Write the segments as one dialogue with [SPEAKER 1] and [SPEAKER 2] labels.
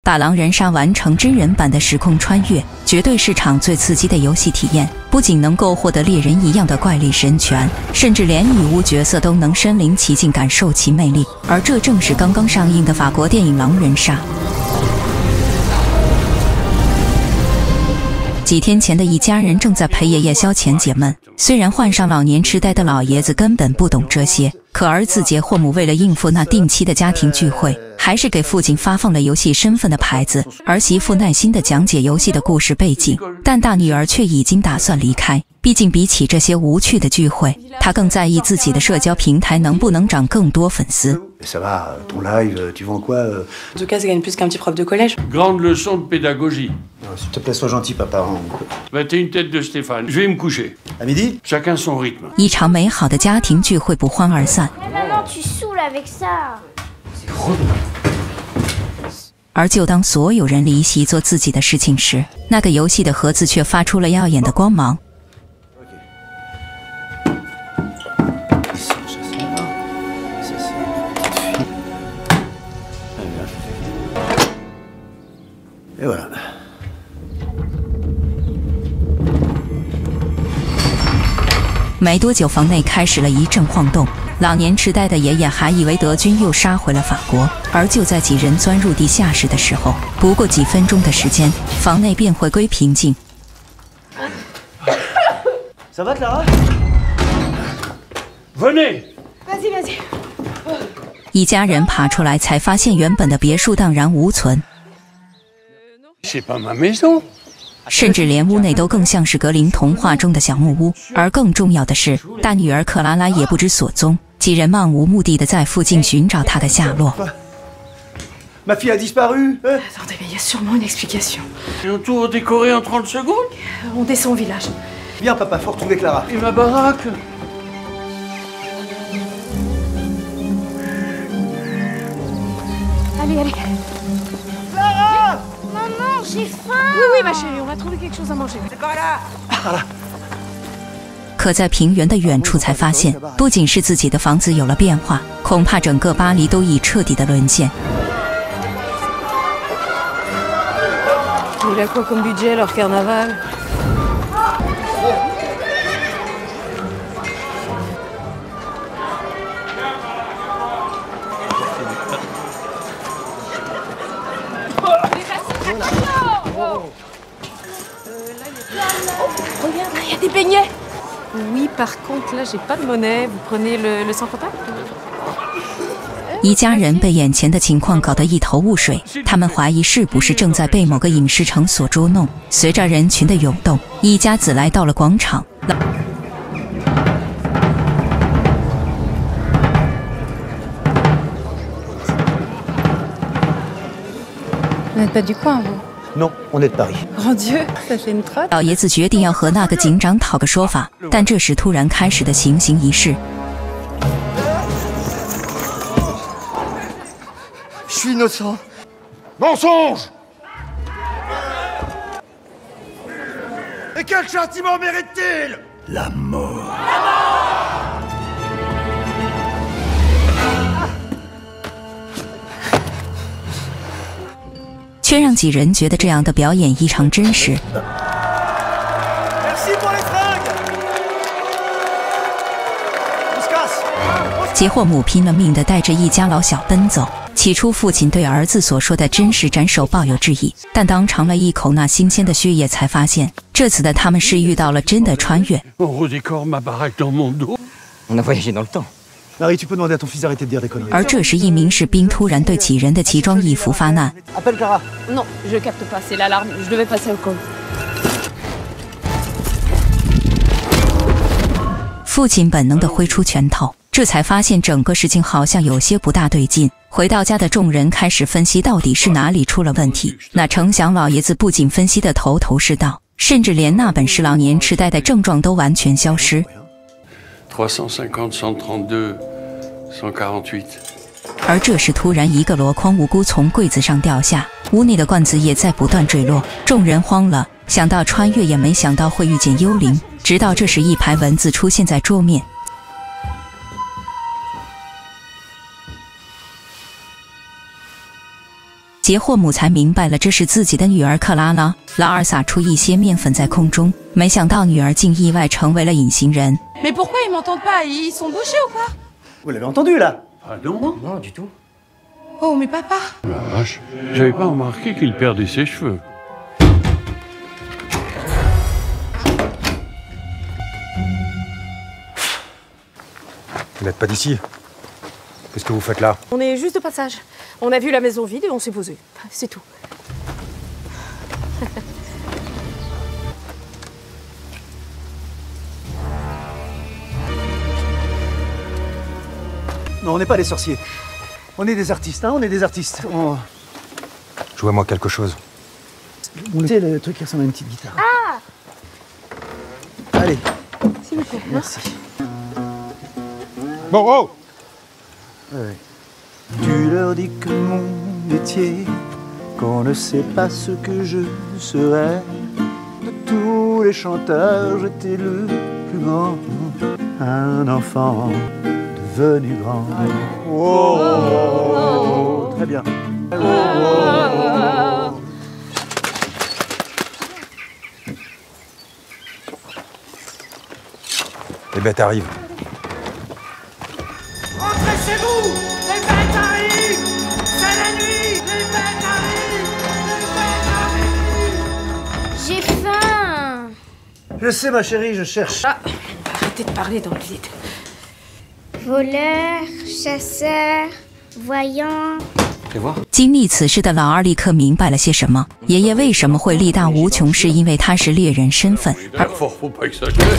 [SPEAKER 1] 把狼人杀完成真人版的时空穿越，绝对是场最刺激的游戏体验。不仅能够获得猎人一样的怪力神拳，甚至连女巫角色都能身临其境感受其魅力。而这正是刚刚上映的法国电影《狼人杀》。几天前的一家人正在陪爷爷消遣解闷，虽然患上老年痴呆的老爷子根本不懂这些，可儿子杰霍姆为了应付那定期的家庭聚会，还是给父亲发放了游戏身份的牌子。儿媳妇耐心地讲解游戏的故事背景，但大女儿却已经打算离开。毕竟比起这些无趣的聚会，她更在意自己的社交平台能不能涨更多粉丝。
[SPEAKER 2] Ça va, ton live, tu vends quoi
[SPEAKER 3] En tout cas, ça gagne plus qu'un petit prof de collège.
[SPEAKER 4] Grande leçon de pédagogie.
[SPEAKER 2] S'il te plaît, sois gentil, papa.
[SPEAKER 4] Bah, t'es une tête de Stéphane. Je vais me coucher.
[SPEAKER 2] À midi?
[SPEAKER 4] Chacun son rythme.
[SPEAKER 1] 一场美好的家庭聚会不欢而散。
[SPEAKER 5] Maman, tu saoules avec ça.
[SPEAKER 1] 而就当所有人离席做自己的事情时，那个游戏的盒子却发出了耀眼的光芒。
[SPEAKER 2] Et voilà.
[SPEAKER 1] 没多久，房内开始了一阵晃动。老年痴呆的爷爷还以为德军又杀回了法国，而就在几人钻入地下室的时候，不过几分钟的时间，房内便回归平静。
[SPEAKER 2] Ça va, Clara?
[SPEAKER 4] Venez!
[SPEAKER 3] Vas-y, vas-y.
[SPEAKER 1] 一家人爬出来，才发现原本的别墅荡然无存。
[SPEAKER 4] C'est pas ma maison.
[SPEAKER 1] 甚至连屋内都更像是格林童话中的小木屋。而更重要的是，大女儿克拉拉也不知所踪。几人漫无目的地在附近寻找她的下落。
[SPEAKER 2] Ma fille a disparu.
[SPEAKER 3] Attendez, mais il y a sûrement une explication.
[SPEAKER 4] Ils ont tout décoré en 30 secondes.
[SPEAKER 3] On descend au village.
[SPEAKER 2] Viens, papa, faut retrouver Clara.
[SPEAKER 4] Et ma baraque?
[SPEAKER 3] Allez, allez.
[SPEAKER 2] Clara!
[SPEAKER 5] Maman, j'ai faim.
[SPEAKER 3] Oui, oui, ma chérie, on va trouver quelque chose à manger.
[SPEAKER 1] 可在平原的远处才发现，不仅是自己的房子有了变化，恐怕整个巴黎都已彻底的沦陷。
[SPEAKER 3] Il a quoi comme budget, leur carnaval? Regarde, il y a des beignets. Oui, par contre, là, j'ai pas de monnaie. Vous prenez le sans contact?
[SPEAKER 1] 一家人被眼前的情况搞得一头雾水，他们怀疑是不是正在被某个影视城所捉弄。随着人群的涌动，一家子来到了广场。
[SPEAKER 3] Vous n'êtes pas du coin, vous?
[SPEAKER 2] Non, on est de Paris.
[SPEAKER 3] Grand Dieu, ça fait une trotte.
[SPEAKER 1] 老爷子决定要和那个警长讨个说法，但这时突然开始的行刑仪式。
[SPEAKER 2] Je suis innocent.
[SPEAKER 4] Mensonge!
[SPEAKER 2] Et quel châtiment mérite-t-il? La mort.
[SPEAKER 1] 却让几人觉得这样的表演异常真实。
[SPEAKER 2] Merci pour les fringues. On se casse.
[SPEAKER 1] 杰霍姆拼了命地带着一家老小奔走。起初，父亲对儿子所说的真实斩首抱有质疑，但当尝了一口那新鲜的血液，才发现这次的他们是遇到了真的穿越。
[SPEAKER 4] On redécore ma baraque dans mon dos.
[SPEAKER 6] On a voyagé dans le temps.
[SPEAKER 2] Marie, tu peux demander à ton fils d'arrêter de dire des conneries.
[SPEAKER 1] 而这时，一名士兵突然对几人的奇装异服发难。
[SPEAKER 2] Appelle Clara.
[SPEAKER 3] Non, je capte pas, c'est l'alarme. Je devais passer au col.
[SPEAKER 1] 父亲本能地挥出拳头，这才发现整个事情好像有些不大对劲。回到家的众人开始分析到底是哪里出了问题。那成想老爷子不仅分析得头头是道，甚至连那本是老年痴呆的症状都完全消失。
[SPEAKER 4] 350, 132, 148.
[SPEAKER 1] 而这时突然一个箩筐无辜从柜子上掉下，屋内的罐子也在不断坠落，众人慌了，想到穿越也没想到会遇见幽灵。直到这时一排文字出现在桌面。 杰霍姆才明白了这是自己的女儿克拉拉。劳尔撒出一些面粉在空中，没想到女儿竟意外成为了隐形人。
[SPEAKER 6] Mais pourquoi ils m'entendent pas? Ils sont bouchés ou quoi?
[SPEAKER 2] Vous l'avez entendu là?
[SPEAKER 4] Ah non?
[SPEAKER 7] Non, du tout.
[SPEAKER 6] Oh, mais papa!
[SPEAKER 4] La vache, j'avais pas remarqué qu'il perdait ses cheveux.
[SPEAKER 2] Vous n'êtes pas d'ici. Qu'est-ce que vous faites là?
[SPEAKER 3] On est juste de passage. On a vu la maison vide et on s'est posé. C'est tout.
[SPEAKER 2] Non, on n'est pas des sorciers. On est des artistes, hein, on est des artistes.
[SPEAKER 7] Jouez-moi quelque chose.
[SPEAKER 2] On sait le truc qui ressemble à une petite guitare. Ah! Allez.
[SPEAKER 3] S'il vous plaît.
[SPEAKER 2] Merci.
[SPEAKER 7] Bon, oh!
[SPEAKER 2] Ouais. Tu leur dis que mon métier, qu'on ne sait pas ce que je serai. De tous les chanteurs, j'étais le plus grand. Un enfant devenu grand. Oh, oh, oh. Très bien.
[SPEAKER 7] Les bêtes arrivent.
[SPEAKER 2] Rentrez chez vous! Les bêtes arrivent! C'est la nuit! Les bêtes arrivent! Les bêtes arrivent!
[SPEAKER 5] J'ai faim.
[SPEAKER 2] Je sais, ma chérie, je cherche.
[SPEAKER 3] Ah, arrêtez de parler dans le vide.
[SPEAKER 5] Voleur, chasseur, voyant.
[SPEAKER 1] 经历此事的老二立刻明白了些什么。爷爷为什么会力大无穷，是因为他是猎人身份，
[SPEAKER 4] Fort, faut pas exagérer.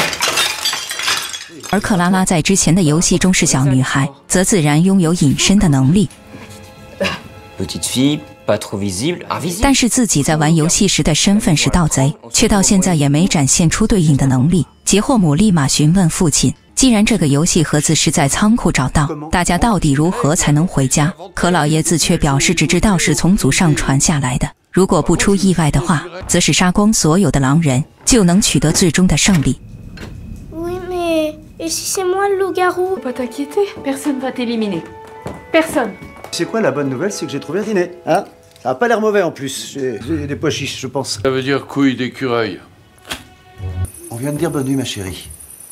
[SPEAKER 1] 而克拉拉在之前的游戏中是小女孩，则自然拥有隐身的能力。
[SPEAKER 8] Petite fille, pas trop visible, invisible.
[SPEAKER 1] 但是自己在玩游戏时的身份是盗贼，却到现在也没展现出对应的能力。杰霍姆立马询问父亲，既然这个游戏盒子是在仓库找到，大家到底如何才能回家？可老爷子却表示只知道是从祖上传下来的，如果不出意外的话，则是杀光所有的狼人，就能取得最终的胜利。
[SPEAKER 5] Oui, mais et si c'est moi le loup-garou?
[SPEAKER 3] Faut pas t'inquiéter, personne va t'éliminer. Personne.
[SPEAKER 2] C'est quoi la bonne nouvelle? C'est que j'ai trouvé un dîner. Hein? Ça a pas l'air mauvais en plus. J'ai des pois chiches, je pense.
[SPEAKER 4] Ça veut dire couille d'écureuil.
[SPEAKER 2] On vient de dire bonne nuit, ma chérie.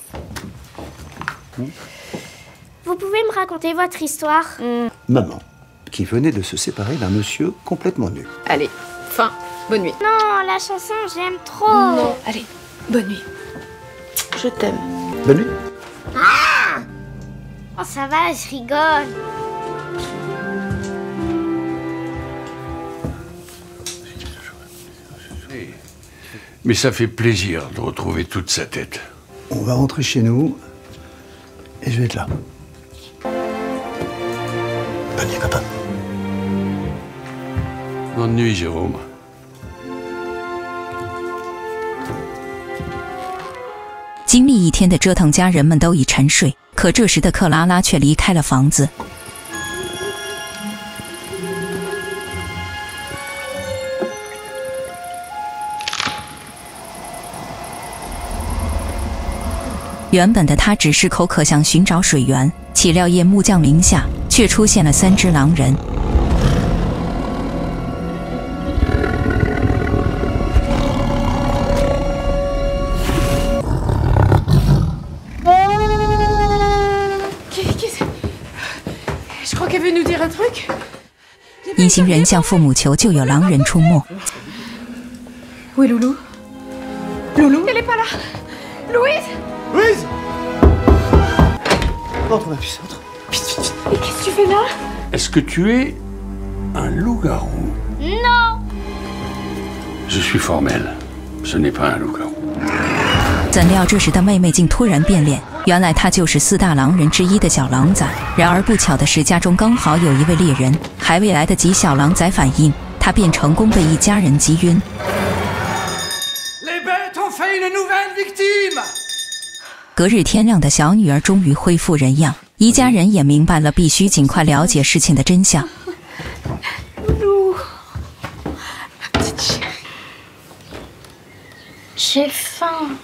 [SPEAKER 5] Vous pouvez me raconter votre histoire?
[SPEAKER 2] Maman, qui venait de se séparer d'un monsieur complètement nu.
[SPEAKER 3] Allez, fin. Bonne nuit.
[SPEAKER 5] Non, la chanson, j'aime trop.
[SPEAKER 3] Non, allez, bonne nuit. Je t'aime.
[SPEAKER 2] Bonne nuit.
[SPEAKER 5] Oh, ça va, je rigole.
[SPEAKER 4] Mais ça fait plaisir de retrouver toute sa tête.
[SPEAKER 2] On va rentrer chez nous. Et je vais être là. Bonne nuit, papa.
[SPEAKER 4] Bonne nuit, Jérôme.
[SPEAKER 1] 经历一天的折腾，家人们都已沉睡，可这时的克拉拉却离开了房子。原本的他只是口渴想寻找水源，岂料夜幕降临下，却出现了3只狼人。
[SPEAKER 3] Je crois qu'elle veut nous dire un truc.
[SPEAKER 1] 隐形人向父母求救，有狼人出没。
[SPEAKER 3] Où est Loulou? Loulou? Elle est pas là. Louise?
[SPEAKER 2] Louise! Entre, ma puce, entre. Vite, vite, vite.
[SPEAKER 3] Mais qu'est-ce que tu fais là?
[SPEAKER 4] Est-ce que tu es un loup-garou?
[SPEAKER 5] Non.
[SPEAKER 4] Je suis formel. Ce n'est pas un loup-garou.
[SPEAKER 1] 怎料这时的妹妹竟突然变脸，原来她就是4大狼人之一的小狼崽。然而不巧的是，家中刚好有一位猎人，还未来得及小狼崽反应，他便成功被一家人击晕。
[SPEAKER 2] Les bêtes ont fait une nouvelle victime!
[SPEAKER 1] 隔日天亮的小女儿终于恢复人样，一家人也明白了必须尽快了解事情的真相。
[SPEAKER 3] Loulou. Ma petite chérie.
[SPEAKER 5] J'ai faim.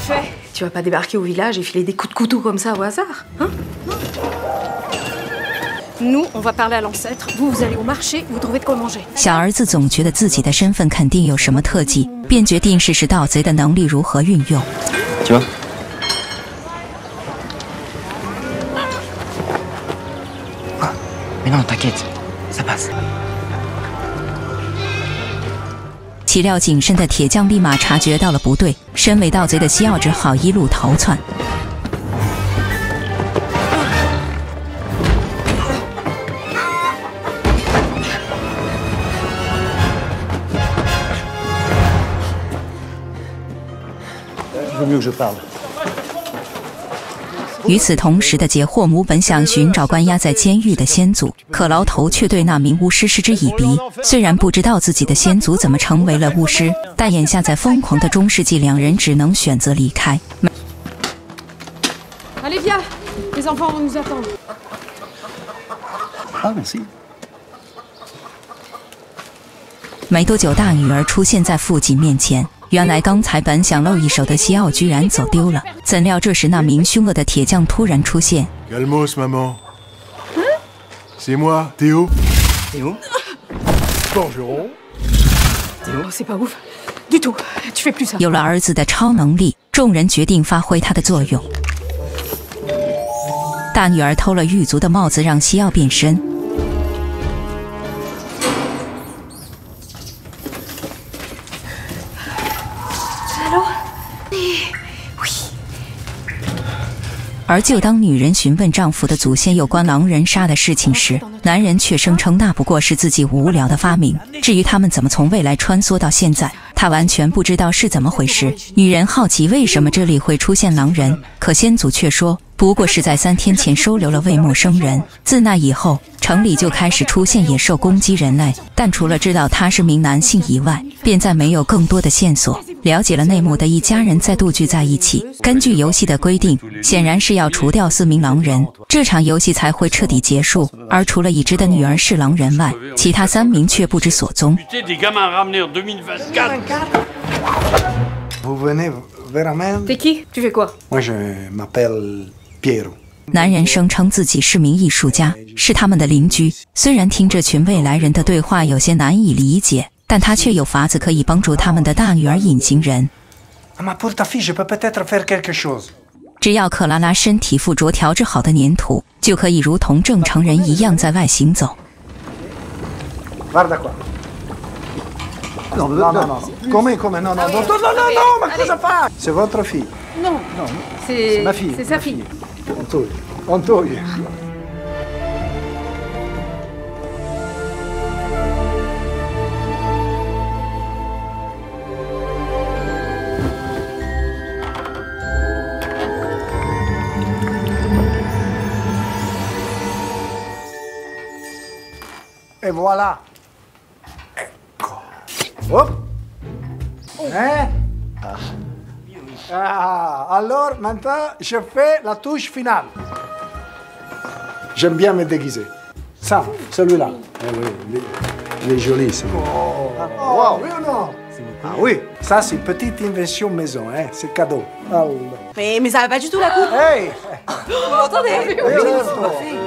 [SPEAKER 3] fait? Tu vas pas débarquer au village et filer des coups de couteau comme ça au hasard, hein? Nous, on va parler à l'ancêtre. Vous allez au marché, vous trouvez de quoi manger.
[SPEAKER 1] 小儿子总觉得自己的身份肯定有什么特技，便决定试试盗贼的能力如何运用。
[SPEAKER 8] Tu vois? Quoi? Mais non, t'inquiète, ça passe.
[SPEAKER 1] 岂料谨慎的铁匠立马察觉到了不对，身为盗贼的西奥只好一路逃窜。
[SPEAKER 2] Il vaut mieux que je parle.
[SPEAKER 1] 与此同时的杰霍姆本想寻找关押在监狱的先祖，可牢头却对那名巫师嗤之以鼻。虽然不知道自己的先祖怎么成为了巫师，但眼下在疯狂的中世纪，两人只能选择离开。
[SPEAKER 3] Allez, viens. Les enfants vont nous attendre.
[SPEAKER 2] Ah, merci.
[SPEAKER 1] 没多久，大女儿出现在父亲面前。原来刚才本想露一手的西奥居然走丢了，怎料这时那名凶恶的铁匠突然出现。
[SPEAKER 9] Calmos, maman. C'est moi, Théo.
[SPEAKER 8] Théo?
[SPEAKER 9] Bonjour.
[SPEAKER 3] Théo, c'est pas ouf. Du tout. Tu fais plus ça.
[SPEAKER 1] 有了儿子的超能力，众人决定发挥他的作用。大女儿偷了狱卒的帽子，让西奥变身。而就当女人询问丈夫的祖先有关狼人杀的事情时，男人却声称那不过是自己无聊的发明。至于他们怎么从未来穿梭到现在，他完全不知道是怎么回事。女人好奇为什么这里会出现狼人，可先祖却说不过是在3天前收留了位陌生人。自那以后，城里就开始出现野兽攻击人类，但除了知道他是名男性以外，便再没有更多的线索。了解了内幕的一家人再度聚在一起，根据游戏的规定，显然是要除掉4名狼人，这场游戏才会彻底结束。而除了已知的女儿是狼人外，其他3名却不知所踪。
[SPEAKER 2] Vous venez vraiment?
[SPEAKER 3] T'es qui? Tu fais quoi?
[SPEAKER 2] Moi, je m'appelle Piero.
[SPEAKER 1] 男人声称自己是名艺术家，是他们的邻居。虽然听这群未来人的对话有些难以理解，但他却有法子可以帮助他们的大女儿隐形人。
[SPEAKER 2] Ma pour ta fille, je peux peut-être faire quelque chose.
[SPEAKER 1] 只要克拉拉身体附着调制好的粘土，就可以如同正常人一样在外行走。
[SPEAKER 2] Guarda qua. No, no, no. Come? No, no, no, no, ma cosa fa? C'est votre fille.
[SPEAKER 3] Non.
[SPEAKER 2] Non,
[SPEAKER 3] C'est
[SPEAKER 2] ma fille.
[SPEAKER 3] C'est sa fille.
[SPEAKER 2] Antonio. Et voilà. Ecco. Hop. Alors, maintenant, je fais la touche finale. J'aime bien me déguiser. Ça, celui-là. Eh oui, il est joli, celui-là. Wow. Oui ou non? Ah oui, ça, c'est une petite invention maison, hein. C'est cadeau. Alors.
[SPEAKER 6] Mais ça va pas du tout la coupe.
[SPEAKER 2] Hey!
[SPEAKER 6] Attendez.
[SPEAKER 2] Oui,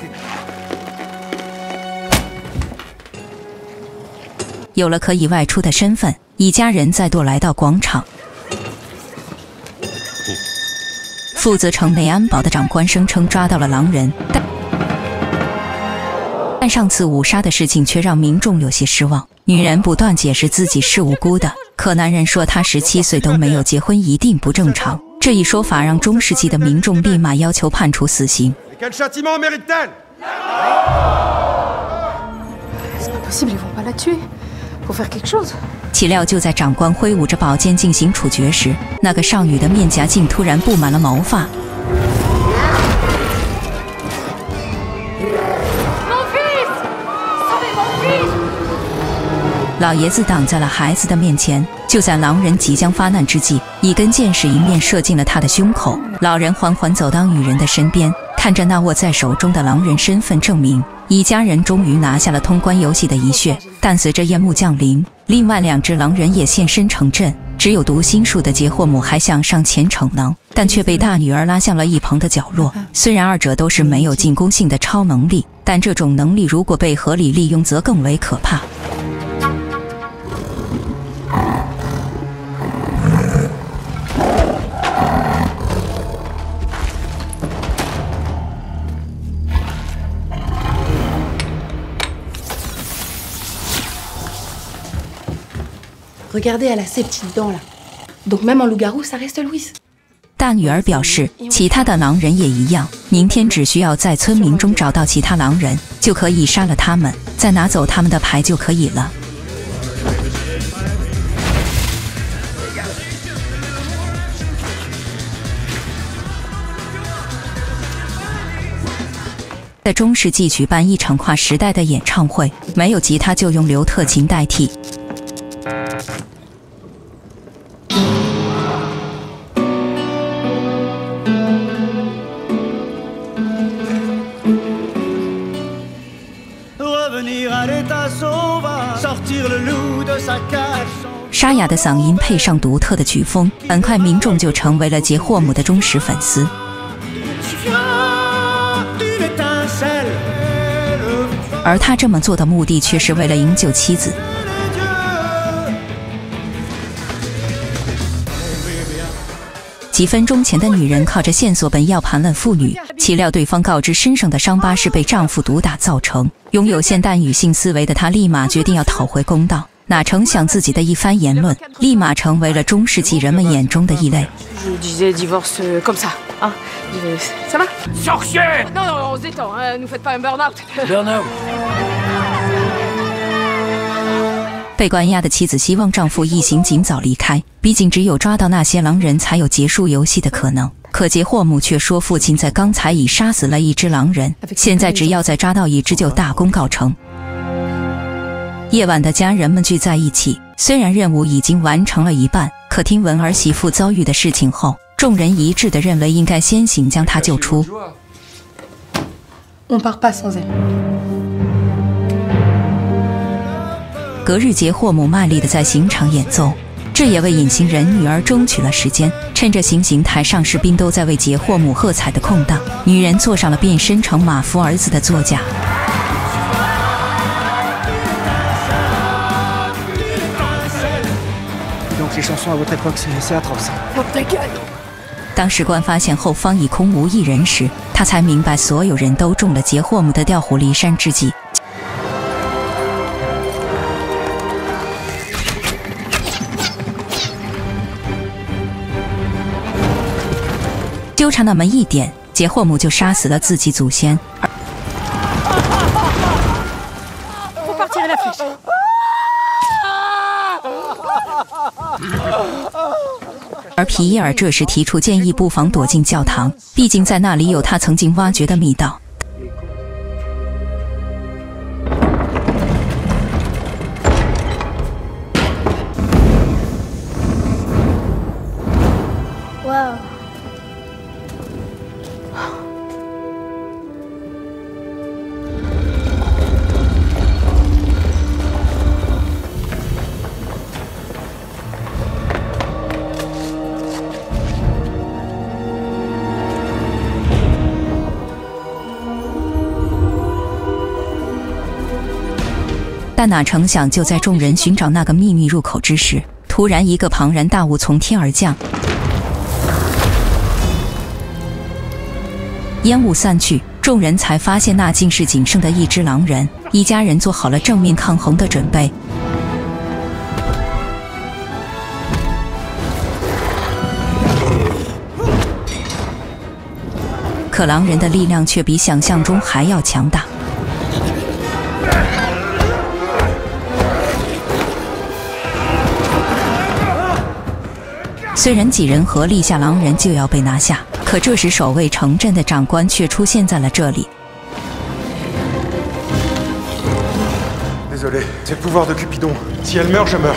[SPEAKER 1] 有了可以外出的身份，一家人再度来到广场。负责城内安保的长官声称抓到了狼人，但上次误杀的事情却让民众有些失望。女人不断解释自己是无辜的，可男人说他17岁都没有结婚，一定不正常。这一说法让中世纪的民众立马要求判处死刑。
[SPEAKER 9] Quel châtiment mérite-t-elle?
[SPEAKER 3] C'est pas possible, ils vont pas la tuer. Faut faire quelque chose.
[SPEAKER 1] 岂料就在长官挥舞着宝剑进行处决时，那个少女的面颊竟突然布满了毛发。老爷子挡在了孩子的面前，就在狼人即将发难之际，一根箭矢迎面射进了他的胸口。老人缓缓走到女人的身边，看着那握在手中的狼人身份证明，一家人终于拿下了通关游戏的一血。但随着夜幕降临，另外2只狼人也现身城镇。 只有读心术的杰霍姆还想上前逞能，但却被大女儿拉向了一旁的角落。虽然二者都是没有进攻性的超能力，但这种能力如果被合理利用，则更为可怕。
[SPEAKER 6] Regardez, elle a ses petites dents là. Donc même en loup-garou, ça reste Louise.
[SPEAKER 1] 大女儿表示，其他的狼人也一样，明天只需要在村民中找到其他狼人，就可以杀了他们，再拿走他们的牌就可以了。在中世纪举办一场跨时代的演唱会，没有吉他就用刘特琴代替。沙哑的嗓音配上独特的曲风，很快民众就成为了杰霍姆的忠实粉丝。而他这么做的目的却是为了营救妻子。几分钟前的女人靠着线索本要盘问妇女，岂料对方告知身上的伤疤是被丈夫毒打造成。拥有现代女性思维的她立马决定要讨回公道，哪成想自己的一番言论，立马成为了中世纪人们眼中的异类。
[SPEAKER 3] Je disais divorce comme ça, hein. Ça va?
[SPEAKER 4] Sorcier!
[SPEAKER 3] Non, non, on se détend, hein. Nous faites pas un burn-out.
[SPEAKER 4] Burn-out!
[SPEAKER 1] 被关押的妻子希望丈夫一行尽早离开，毕竟只有抓到那些狼人才有结束游戏的可能。可杰霍姆却说父亲在刚才已杀死了一只狼人，现在只要再抓到一只就大功告成。夜晚的家人们聚在一起，虽然任务已经完成了一半，可听闻儿媳妇遭遇的事情后，众人一致地认为应该先行将她救出。
[SPEAKER 6] On part pas sans elle.
[SPEAKER 1] 隔日，杰霍姆卖力地在刑场演奏，这也为隐形人女儿争取了时间。趁着行刑台上士兵都在为杰霍姆喝彩的空档，女人坐上了变身成马夫儿子的座驾。
[SPEAKER 2] Donc les chansons à votre époque, c'est atroce.
[SPEAKER 1] 当士官发现后方已空无一人时，他才明白所有人都中了杰霍姆的调虎离山之计。就差那么一点，杰霍姆就杀死了自己祖先。而皮耶尔这时提出建议，不妨躲进教堂，毕竟在那里有他曾经挖掘的密道。
[SPEAKER 5] Wow. 但哪成想，就在众人寻找那个秘密入口之时，突然一个庞然大物从天而降，烟雾散去，众人才发现那竟是仅剩的一只狼人。一家人做好了正面抗衡的准备。可狼人的力量却比想象中还要强大。虽然几人合力下狼人就要被拿下，可这时守卫城镇的长官却出现在了这里。
[SPEAKER 9] Désolé, c'est le pouvoir de Cupidon. Si elle meurt, je meurs.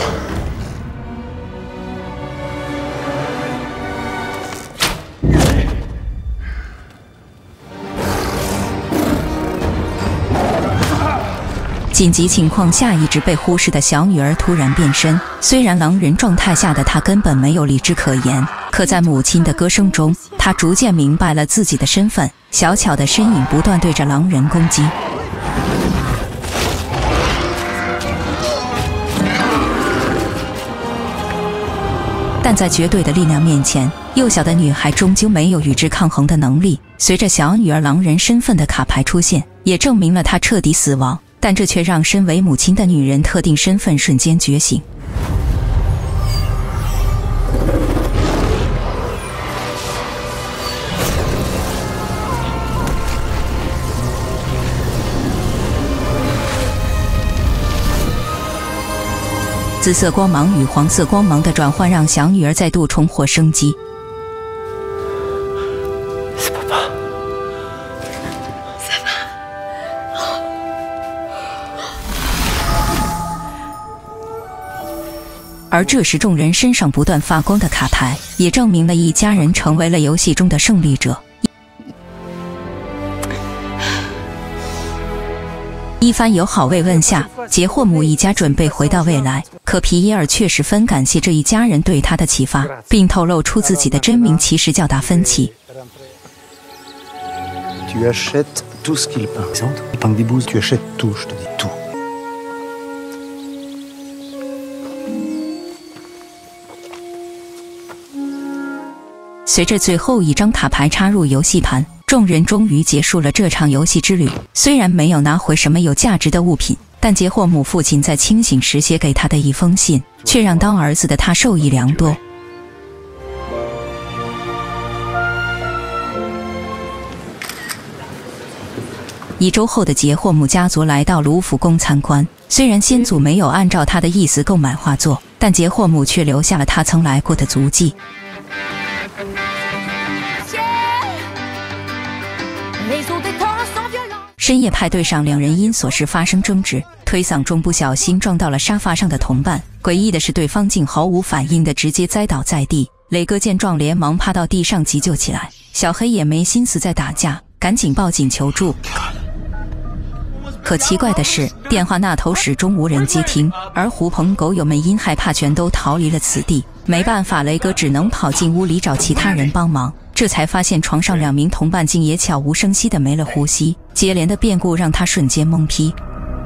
[SPEAKER 1] 紧急情况下一直被忽视的小女儿突然变身，虽然狼人状态下的她根本没有理智可言，可在母亲的歌声中，她逐渐明白了自己的身份。小巧的身影不断对着狼人攻击。但在绝对的力量面前，幼小的女孩终究没有与之抗衡的能力。随着小女儿狼人身份的卡牌出现，也证明了她彻底死亡，但这却让身为母亲的女人特定身份瞬间觉醒。紫色光芒与黄色光芒的转换让小女儿再度重获生机。而这时众人身上不断发光的卡牌，也证明了一家人成为了游戏中的胜利者。一番友好慰问下，杰霍姆一家准备回到未来，可皮耶尔却十分感谢这一家人对他的启发，并透露出自己的真名其实叫达芬奇。
[SPEAKER 2] Tu achètes tout ce qu'il peint. Il peint des bouses, tu achètes tout, je te dis tout.
[SPEAKER 1] 随着最后一张卡牌插入游戏盘，众人终于结束了这场游戏之旅。虽然没有拿回什么有价值的物品，但杰霍姆父亲在清醒时写给他的一封信，却让当儿子的他受益良多。1周后的杰霍姆家族来到卢浮宫参观，虽然先祖没有按照他的意思购买画作，但杰霍姆却留下了他曾来过的足迹。深夜派对上，两人因琐事发生争执，推搡中不小心撞到了沙发上的同伴。诡异的是，对方竟毫无反应地直接栽倒在地。磊哥见状，连忙趴到地上急救起来。小黑也没心思再打架，赶紧报警求助。可奇怪的是，电话那头始终无人接听，而狐朋狗友们因害怕全都逃离了此地。没办法，雷哥只能跑进屋里找其他人帮忙。这才发现床上2名同伴竟也悄无声息地没了呼吸，接连的变故让他瞬间懵批，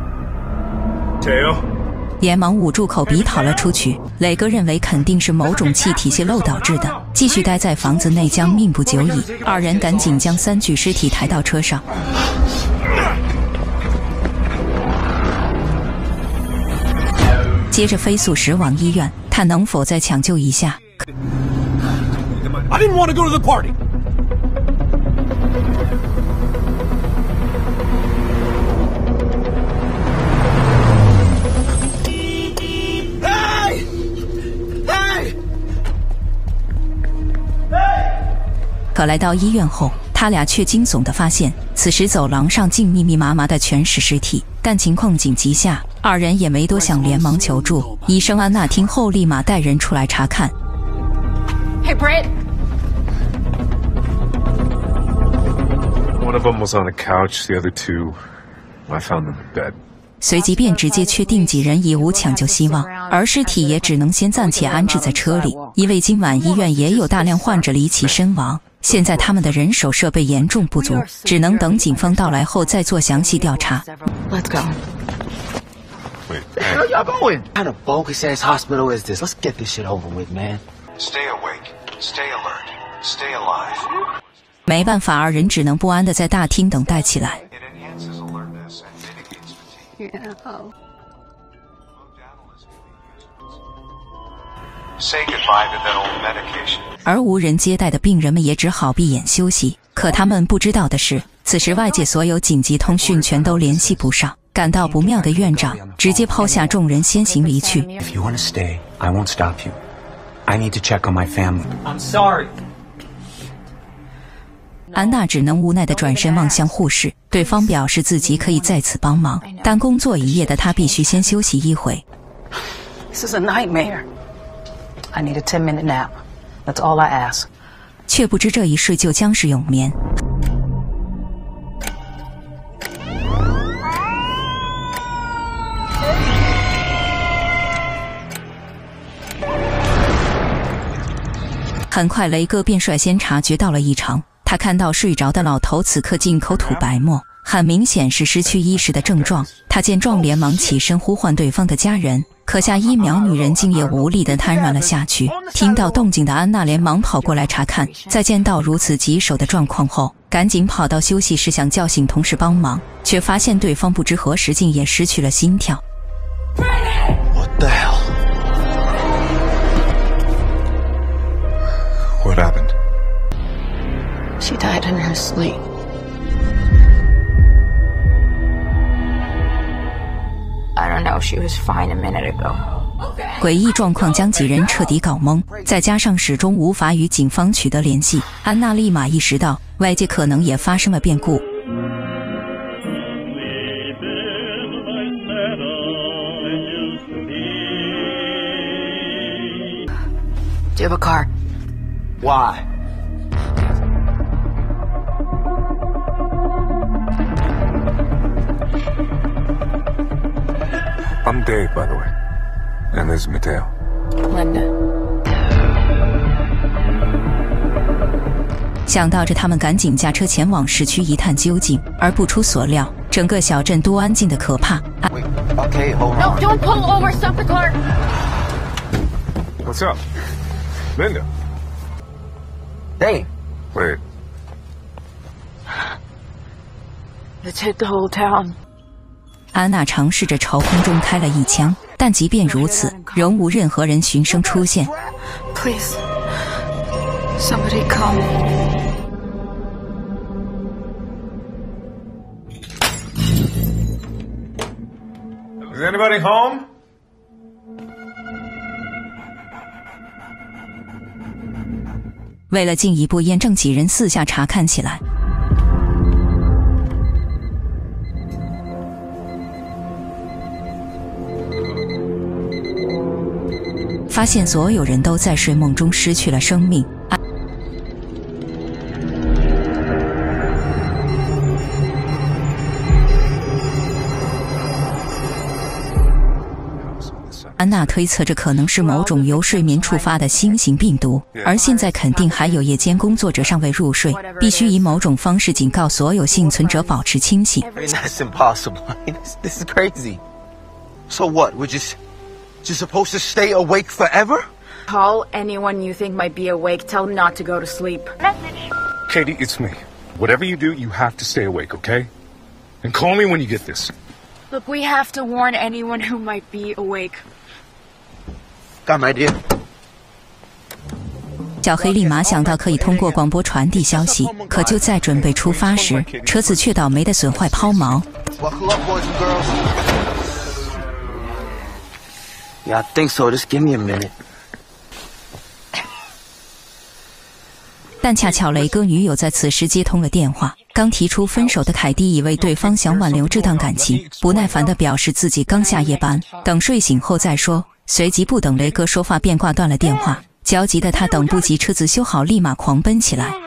[SPEAKER 1] 连忙捂住口鼻逃了出去。磊哥认为肯定是某种气体泄漏导致的，继续待在房子内将命不久矣。二人赶紧将3具尸体抬到车上。接着飞速驶往医院，看能否再抢救一下。
[SPEAKER 10] I didn't want to go to the party. Hey! Hey!
[SPEAKER 1] 可来到医院后，他俩却惊悚地发现，此时走廊上竟密密麻麻的全是尸体。但情况紧急下，二人也没多想，连忙求助。医生安娜听后立马带人出来查看。
[SPEAKER 3] Hey,
[SPEAKER 9] Britt.One of them was on a couch, the other two, I found them in bed.
[SPEAKER 1] 随即便直接确定几人已无抢救希望，而尸体也只能先暂且安置在车里，因为今晚医院也有大量患者离奇身亡。现在他们的人手设备严重不足，只能等警方到来后再做详细调查。
[SPEAKER 6] Let's go.
[SPEAKER 9] Wait,
[SPEAKER 10] Where y'all going?
[SPEAKER 11] What kind of bogus ass hospital is this? Let's get this shit over with, man.
[SPEAKER 12] Stay awake, stay alert, stay alive.
[SPEAKER 1] 没办法，二人只能不安地在大厅等待起来。而无人接待的病人们也只好闭眼休息。可他们不知道的是，此时外界所有紧急通讯全都联系不上。感到不妙的院长直接抛下众人先行离去。
[SPEAKER 11] If you want to stay, I won't stop you. I need to check on my family.
[SPEAKER 8] I'm sorry.
[SPEAKER 1] 安娜只能无奈地转身望向护士，对方表示自己可以在此帮忙，但工作一夜的她必须先休息一会。
[SPEAKER 6] This is a nightmare. I need a 10-minute nap. That's all I ask.
[SPEAKER 1] 却不知这一睡就将是永眠。 很快，雷哥便率先察觉到了异常。他看到睡着的老头此刻进口吐白沫，很明显是失去意识的症状。他见状，连忙起身呼唤对方的家人，可下1秒，女人竟也无力地瘫软了下去。听到动静的安娜连忙跑过来查看，在见到如此棘手的状况后，赶紧跑到休息室想叫醒同事帮忙，却发现对方不知何时竟也失去了心跳。
[SPEAKER 12] What the hell?
[SPEAKER 9] What happened?
[SPEAKER 6] She died in her sleep.
[SPEAKER 13] I don't know, she was fine a minute ago.
[SPEAKER 1] 诡异状况将几人彻底搞懵，再加上始终无法与警方取得联系，安娜立马意识到外界可能也发生了变故。
[SPEAKER 13] Do you have a car?
[SPEAKER 10] Why?
[SPEAKER 9] I'm Dave, by the way. And this is Mateo.
[SPEAKER 13] Linda.
[SPEAKER 1] 想到这，他们赶紧驾车前往市区一探究竟，而不出所料，整个小镇都安静的可怕。
[SPEAKER 12] Wait, okay, hold on.
[SPEAKER 13] No, don't pull over, stop the car!
[SPEAKER 9] What's up? Linda?
[SPEAKER 12] Hey.
[SPEAKER 9] Wait.
[SPEAKER 13] It's hit the whole town.
[SPEAKER 1] 安娜尝试着朝空中开了一枪，但即便如此，仍无任何人循声出现。
[SPEAKER 13] Please, somebody come.
[SPEAKER 9] Is anybody home?
[SPEAKER 1] 为了进一步验证，几人四下查看起来。发现所有人都在睡梦中失去了生命。安娜推测这可能是某种由睡眠触发的新型病毒，而现在肯定还有夜间工作者尚未入睡，必须以某种方式警告所有幸存者保持清醒。
[SPEAKER 12] That's impossible. This is crazy. So what? We're just supposed to stay awake forever?
[SPEAKER 13] Call anyone you think might be awake. Tell them not to go to sleep.
[SPEAKER 9] Katie, it's me. Whatever you do, you have to stay awake, okay? And call me when you get this.
[SPEAKER 13] Look, we have to warn anyone who might be awake.
[SPEAKER 12] Got my idea.
[SPEAKER 1] 小黑立马想到可以通过广播传递消息，可就在准备出发时，车子却倒霉的损坏抛锚。
[SPEAKER 12] Buckle up, boys and girls.
[SPEAKER 10] Yeah, I think so. Just give me a minute.
[SPEAKER 1] 但恰巧雷哥女友在此时接通了电话。刚提出分手的凯蒂以为对方想挽留这段感情，不耐烦地表示自己刚下夜班，等睡醒后再说。随即不等雷哥说话便挂断了电话。焦急的他等不及车子修好，立马狂奔起来。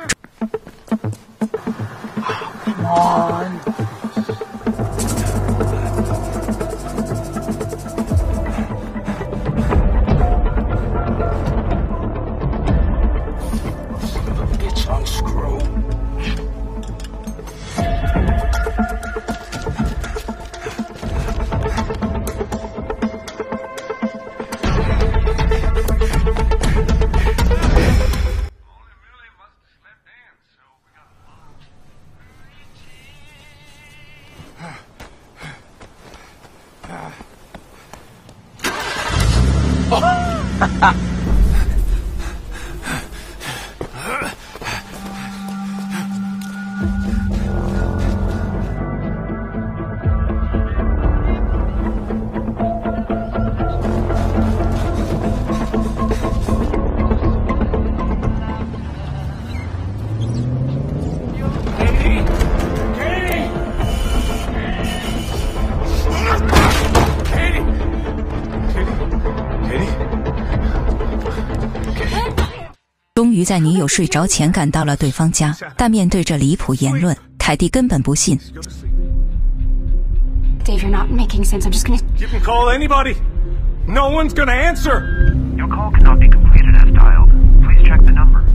[SPEAKER 1] 终于在女友睡着前赶到了对方家，但面对着离谱言论，凯蒂根本不信。
[SPEAKER 13] Dave, you're not making sense. I'm just gonna...
[SPEAKER 9] You can call anybody. No one's gonna answer.
[SPEAKER 12] Your call cannot be completed as dialed. Please check the number.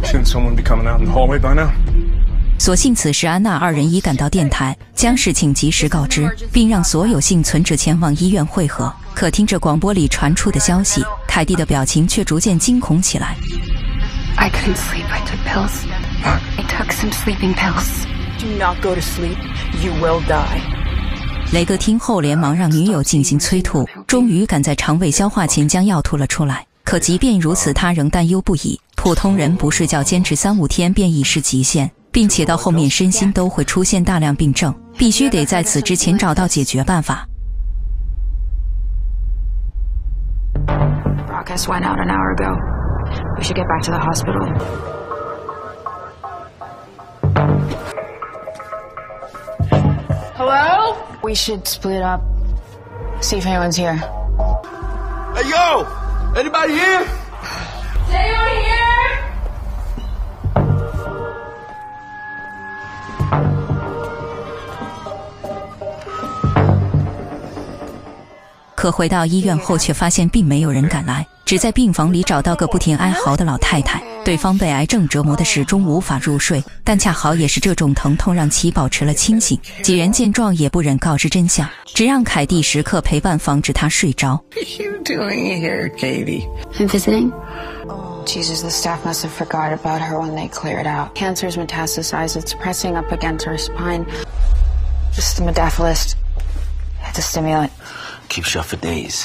[SPEAKER 9] Shouldn't someone be coming out in the hallway by now?
[SPEAKER 1] 所幸此时安娜二人已赶到电台，将事情及时告知，并让所有幸存者前往医院会合。可听着广播里传出的消息，凯蒂的表情却逐渐惊恐起来。
[SPEAKER 13] I couldn't sleep. I took pills. I took some sleeping pills. Do not go to sleep. You will die.
[SPEAKER 1] 雷格听后连忙让女友进行催吐，终于赶在肠胃消化前将药吐了出来。可即便如此，他仍担忧不已。普通人不睡觉坚持3-5天便已是极限，并且到后面身心都会出现大量病症，必须得在此之前找到解决办法。
[SPEAKER 13] Broadcast went out an hour ago. We should get back to the hospital.
[SPEAKER 6] Hello?
[SPEAKER 13] We should split up. See if anyone's here.
[SPEAKER 12] Hey, yo! Anybody here?
[SPEAKER 6] Is anyone here?
[SPEAKER 1] 可回到医院后，却发现并没有人赶来，只在病房里找到个不停哀嚎的老太太。对方被癌症折磨的始终无法入睡，但恰好也是这种疼痛让其保持了清醒。几人见状也不忍告知真相，只让凯蒂时刻陪伴，防止他睡着。
[SPEAKER 14] What are you doing here, Katie?
[SPEAKER 13] I'm visiting. Jesus, the staff must have forgot about her when they cleared out. Cancer's metastasized. It's pressing up against her spine. Just the modafinil. It's a stimulant.
[SPEAKER 10] Keep shut for days.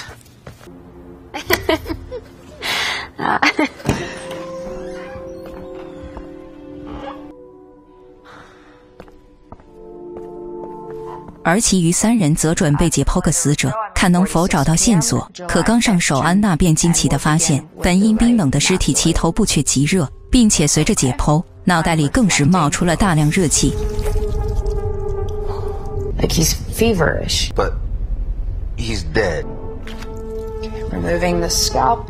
[SPEAKER 1] 而其余3人则准备解剖个死者，看能否找到线索。可刚上手，安娜便惊奇地发现，本应冰冷的尸体其头部却极热，并且随着解剖，脑袋里更是冒出了大量热气。
[SPEAKER 13] Like he's feverish.
[SPEAKER 12] But he's dead.
[SPEAKER 13] Removing the scalp.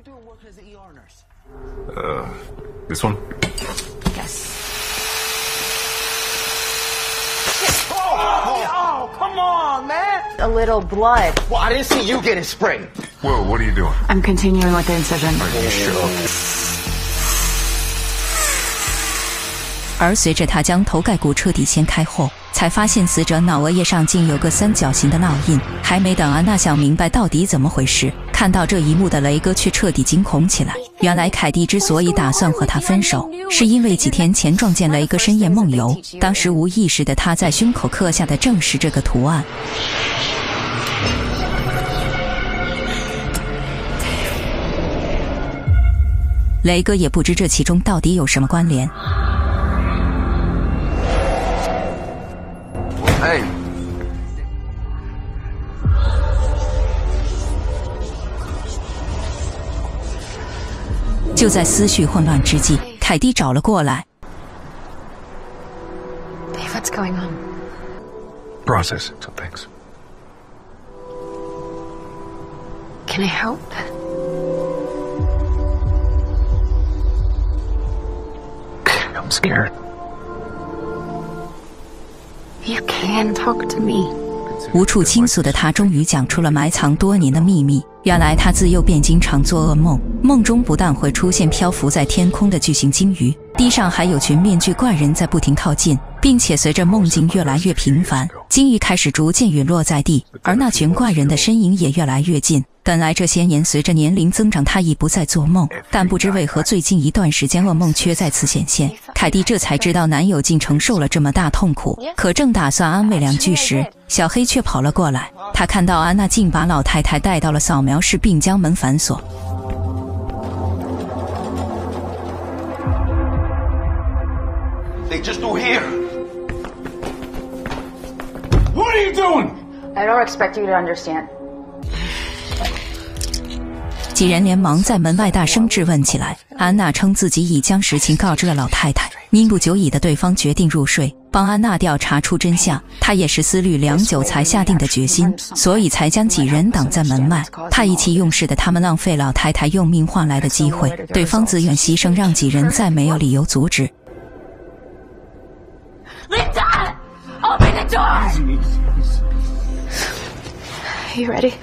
[SPEAKER 9] This one?
[SPEAKER 13] Yes.
[SPEAKER 12] Oh, come on, man!
[SPEAKER 13] A little blood.
[SPEAKER 12] Well, I didn't see you getting sprayed.
[SPEAKER 9] Whoa, what are you doing?
[SPEAKER 13] I'm continuing with the incision.
[SPEAKER 9] Are you sure?
[SPEAKER 1] 而随着他将头盖骨彻底掀开后，才发现死者脑额叶上竟有个3角形的烙印。还没等安娜想明白到底怎么回事，看到这一幕的雷哥却彻底惊恐起来。原来凯蒂之所以打算和他分手，是因为几天前撞见雷哥深夜梦游，当时无意识的他在胸口刻下的正是这个图案。雷哥也不知这其中到底有什么关联。
[SPEAKER 12] Hey.
[SPEAKER 1] 就在思绪混乱之际，凯蒂找了过来。
[SPEAKER 13] Dave, what's going on?
[SPEAKER 9] Processing some things.
[SPEAKER 13] Can I help?
[SPEAKER 9] I'm scared.
[SPEAKER 13] You can talk to me.
[SPEAKER 1] 无处倾诉的他终于讲出了埋藏多年的秘密。原来他自幼便经常做噩梦，梦中不但会出现漂浮在天空的巨型鲸鱼，地上还有群面具怪人在不停靠近，并且随着梦境越来越频繁，鲸鱼开始逐渐陨落在地，而那群怪人的身影也越来越近。本来这些年随着年龄增长，他已不再做梦，但不知为何最近一段时间噩梦却再次显现。凯蒂这才知道男友竟承受了这么大痛苦，可正打算安慰2句时，小黑却跑了过来。他看到安娜竟把老太太带到了扫描室，并将门反锁。
[SPEAKER 12] They just do here.
[SPEAKER 9] What are you doing?
[SPEAKER 13] I don't expect you to understand.
[SPEAKER 1] 几人连忙在门外大声质问起来。安娜称自己已将实情告知了老太太，因不久已的对方决定入睡，帮安娜调查出真相。他也是思虑良久才下定的决心，所以才将几人挡在门外，怕意气用事的他们浪费老太太用命换来的机会。对方自愿牺牲，让几人再没有理由阻止。
[SPEAKER 13] Linda! Open the door! You ready?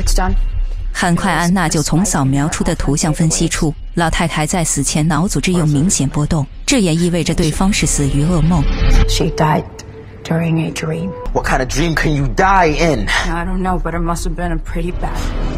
[SPEAKER 13] It's done.
[SPEAKER 1] 很快，安娜就从扫描出的图像分析出，老太太在死前脑组织有明显波动，这也意味着对方是死于噩梦。
[SPEAKER 13] She died during a dream.
[SPEAKER 12] What kind of dream can you die in?
[SPEAKER 13] I don't know, but it must have been a pretty bad.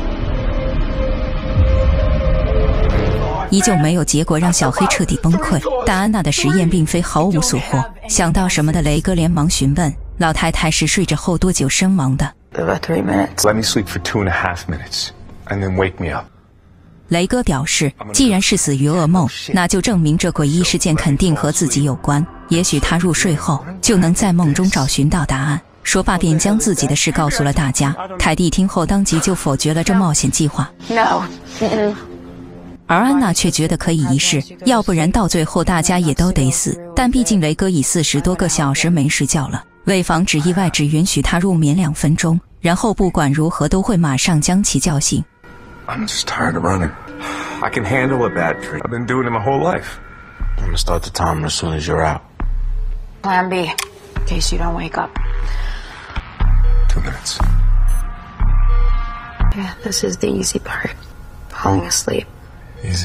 [SPEAKER 1] 依旧没有结果让小黑彻底崩溃，但安娜的实验并非毫无所获。想到什么的雷哥连忙询问老太太是睡着后多久身亡的。
[SPEAKER 13] About 3 minutes.
[SPEAKER 9] Let me sleep for 2.5 minutes, and then wake me up.
[SPEAKER 1] 雷哥表示，既然是死于噩梦，那就证明这诡异事件肯定和自己有关。也许他入睡后就能在梦中找寻到答案。说罢便将自己的事告诉了大家。凯蒂听后当即就否决了这冒险计划。
[SPEAKER 13] No.
[SPEAKER 1] 而安娜却觉得可以一试，要不然到最后大家也都得死。但毕竟雷哥已40多个小时没睡觉了，为防止意外，只允许他入眠2分钟，然后不管如何都会马上将其叫醒。
[SPEAKER 9] I'm just tired of running. I can handle a bad dream. I've been doing it my whole life.
[SPEAKER 10] I'm gonna start the timer as soon as you're out.
[SPEAKER 13] Plan B, in case you don't wake up.
[SPEAKER 9] 2 minutes.
[SPEAKER 13] Yeah, this is the easy part. Falling asleep.
[SPEAKER 9] Easy.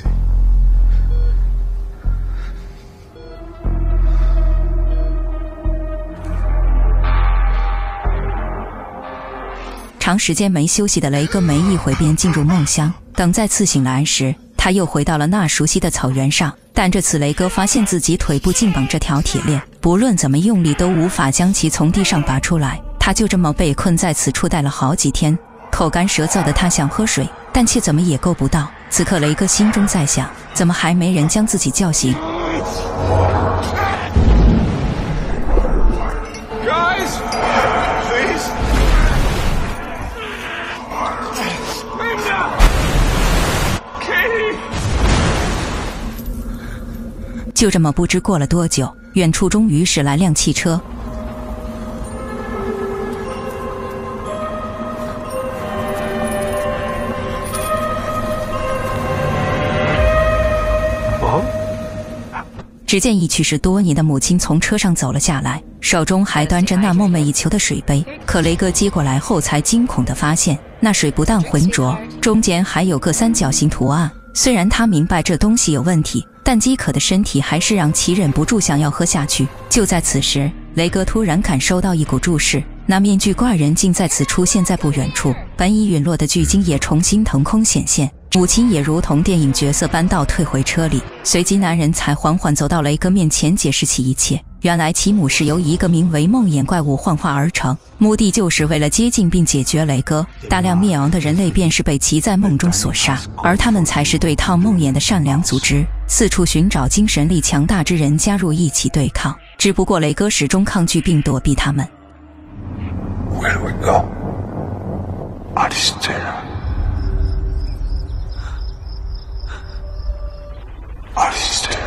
[SPEAKER 1] 长时间没休息的雷哥没一会便进入梦乡。等再次醒来时，他又回到了那熟悉的草原上。但这次雷哥发现自己腿部竟绑着条铁链，不论怎么用力都无法将其从地上拔出来。他就这么被困在此处待了好几天，口干舌燥的他想喝水，但却怎么也够不到。此刻雷哥心中在想，怎么还没人将自己叫醒。就这么不知过了多久，远处终于驶来辆汽车。只见已去世多年的母亲从车上走了下来，手中还端着那梦寐以求的水杯。可雷哥接过来后才惊恐地发现，那水不但浑浊，中间还有个三角形图案。虽然他明白这东西有问题，但饥渴的身体还是让其忍不住想要喝下去。就在此时，雷哥突然感受到一股注视，那面具怪人竟再次出现在不远处，本已陨落的巨鲸也重新腾空显现。母亲也如同电影角色般倒退回车里，随即男人才缓缓走到雷哥面前解释起一切。原来其母是由一个名为梦魇怪物幻化而成，目的就是为了接近并解决雷哥。大量灭亡的人类便是被其在梦中所杀，而他们才是对抗梦魇的善良组织，四处寻找精神力强大之人加入一起对抗。只不过雷哥始终抗拒并躲避他们。
[SPEAKER 9] Where do we go? Aristera. Aristera.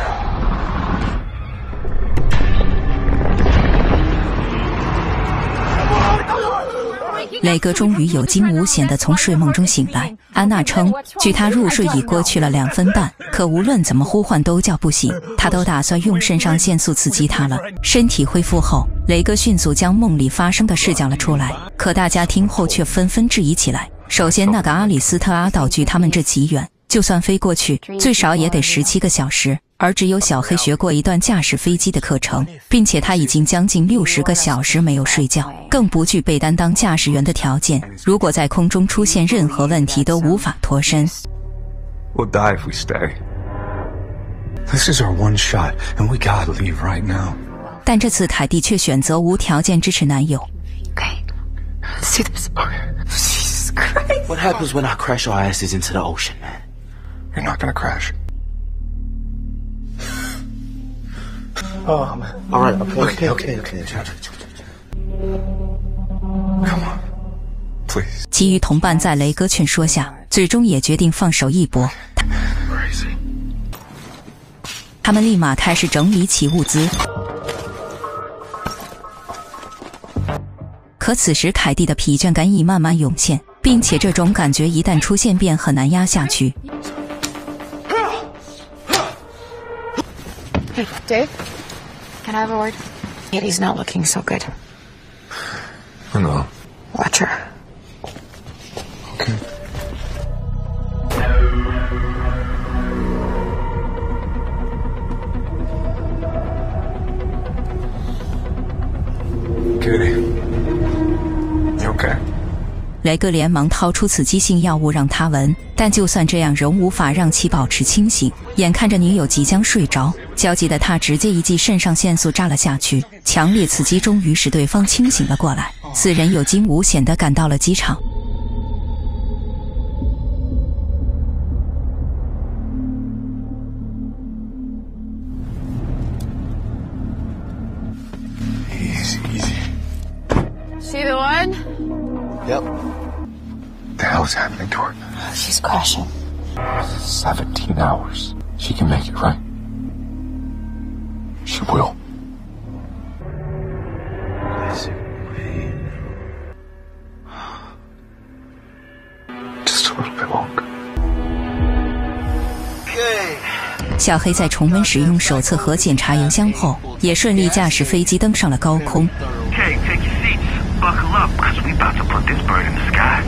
[SPEAKER 1] 雷哥终于有惊无险地从睡梦中醒来。安娜称，距他入睡已过去了2分半，可无论怎么呼唤都叫不醒。他都打算用肾上腺素刺激他了。身体恢复后，雷哥迅速将梦里发生的事讲了出来。可大家听后却纷纷质疑起来。首先，那个阿里斯特阿岛距他们这极远，就算飞过去，最少也得17个小时。而只有小黑学过一段驾驶飞机的课程，并且他已经将近60个小时没有睡觉，更不具备担当驾驶员的条件。如果在空中出现任何问题，都无法脱身。
[SPEAKER 9] We'll die if we stay. This is our one shot, and we gotta leave right now.
[SPEAKER 1] 但这次凯蒂却选择无条件支持男友。
[SPEAKER 13] Okay, let's do this. Jesus Christ.
[SPEAKER 10] What happens when I crash our asses into the ocean, man?
[SPEAKER 9] You're not gonna crash.
[SPEAKER 10] Oh, man. All right, okay.
[SPEAKER 9] Come on, please.
[SPEAKER 1] 其余同伴在雷哥劝说下，最终也决定放手一搏。他们立马开始整理起物资。可此时凯蒂的疲倦感已慢慢涌现，并且这种感觉一旦出现便很难压下去。
[SPEAKER 13] Hey, Dave? Can I have a word? Katie's not looking so good.
[SPEAKER 9] I know.
[SPEAKER 13] Watch her.
[SPEAKER 9] Okay.
[SPEAKER 5] 雷哥连忙掏出刺激性药物让他闻，但就算这样仍无法让其保持清醒。眼看着女友即将睡着，焦急的他直接一剂肾上腺素扎了下去，强烈刺激终于使对方清醒了过来，四人有惊无险地赶到了机场。
[SPEAKER 13] She the one?
[SPEAKER 9] Yep. The hell's happening to her?
[SPEAKER 13] She's crashing.
[SPEAKER 9] 17 hours. She can make it, right? She will. Just a little bit longer.
[SPEAKER 5] 小黑在重温使用手册和检查油箱后，也顺利驾驶飞机登上了高空。
[SPEAKER 15] Okay, take your seats. Buckle up, because we about to put this bird in the sky.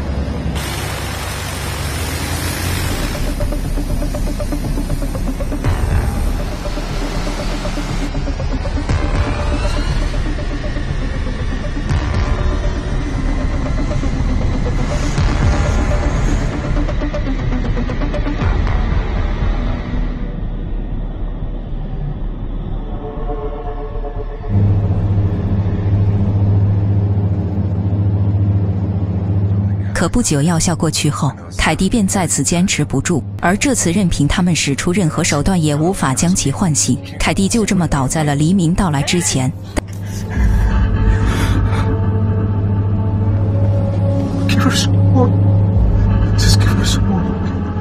[SPEAKER 5] 可不久药效过去后，凯蒂便再次坚持不住，而这次任凭他们使出任何手段也无法将其唤醒。凯蒂就这么倒在了黎明到来之前。
[SPEAKER 9] Give her some more. Just give her some more.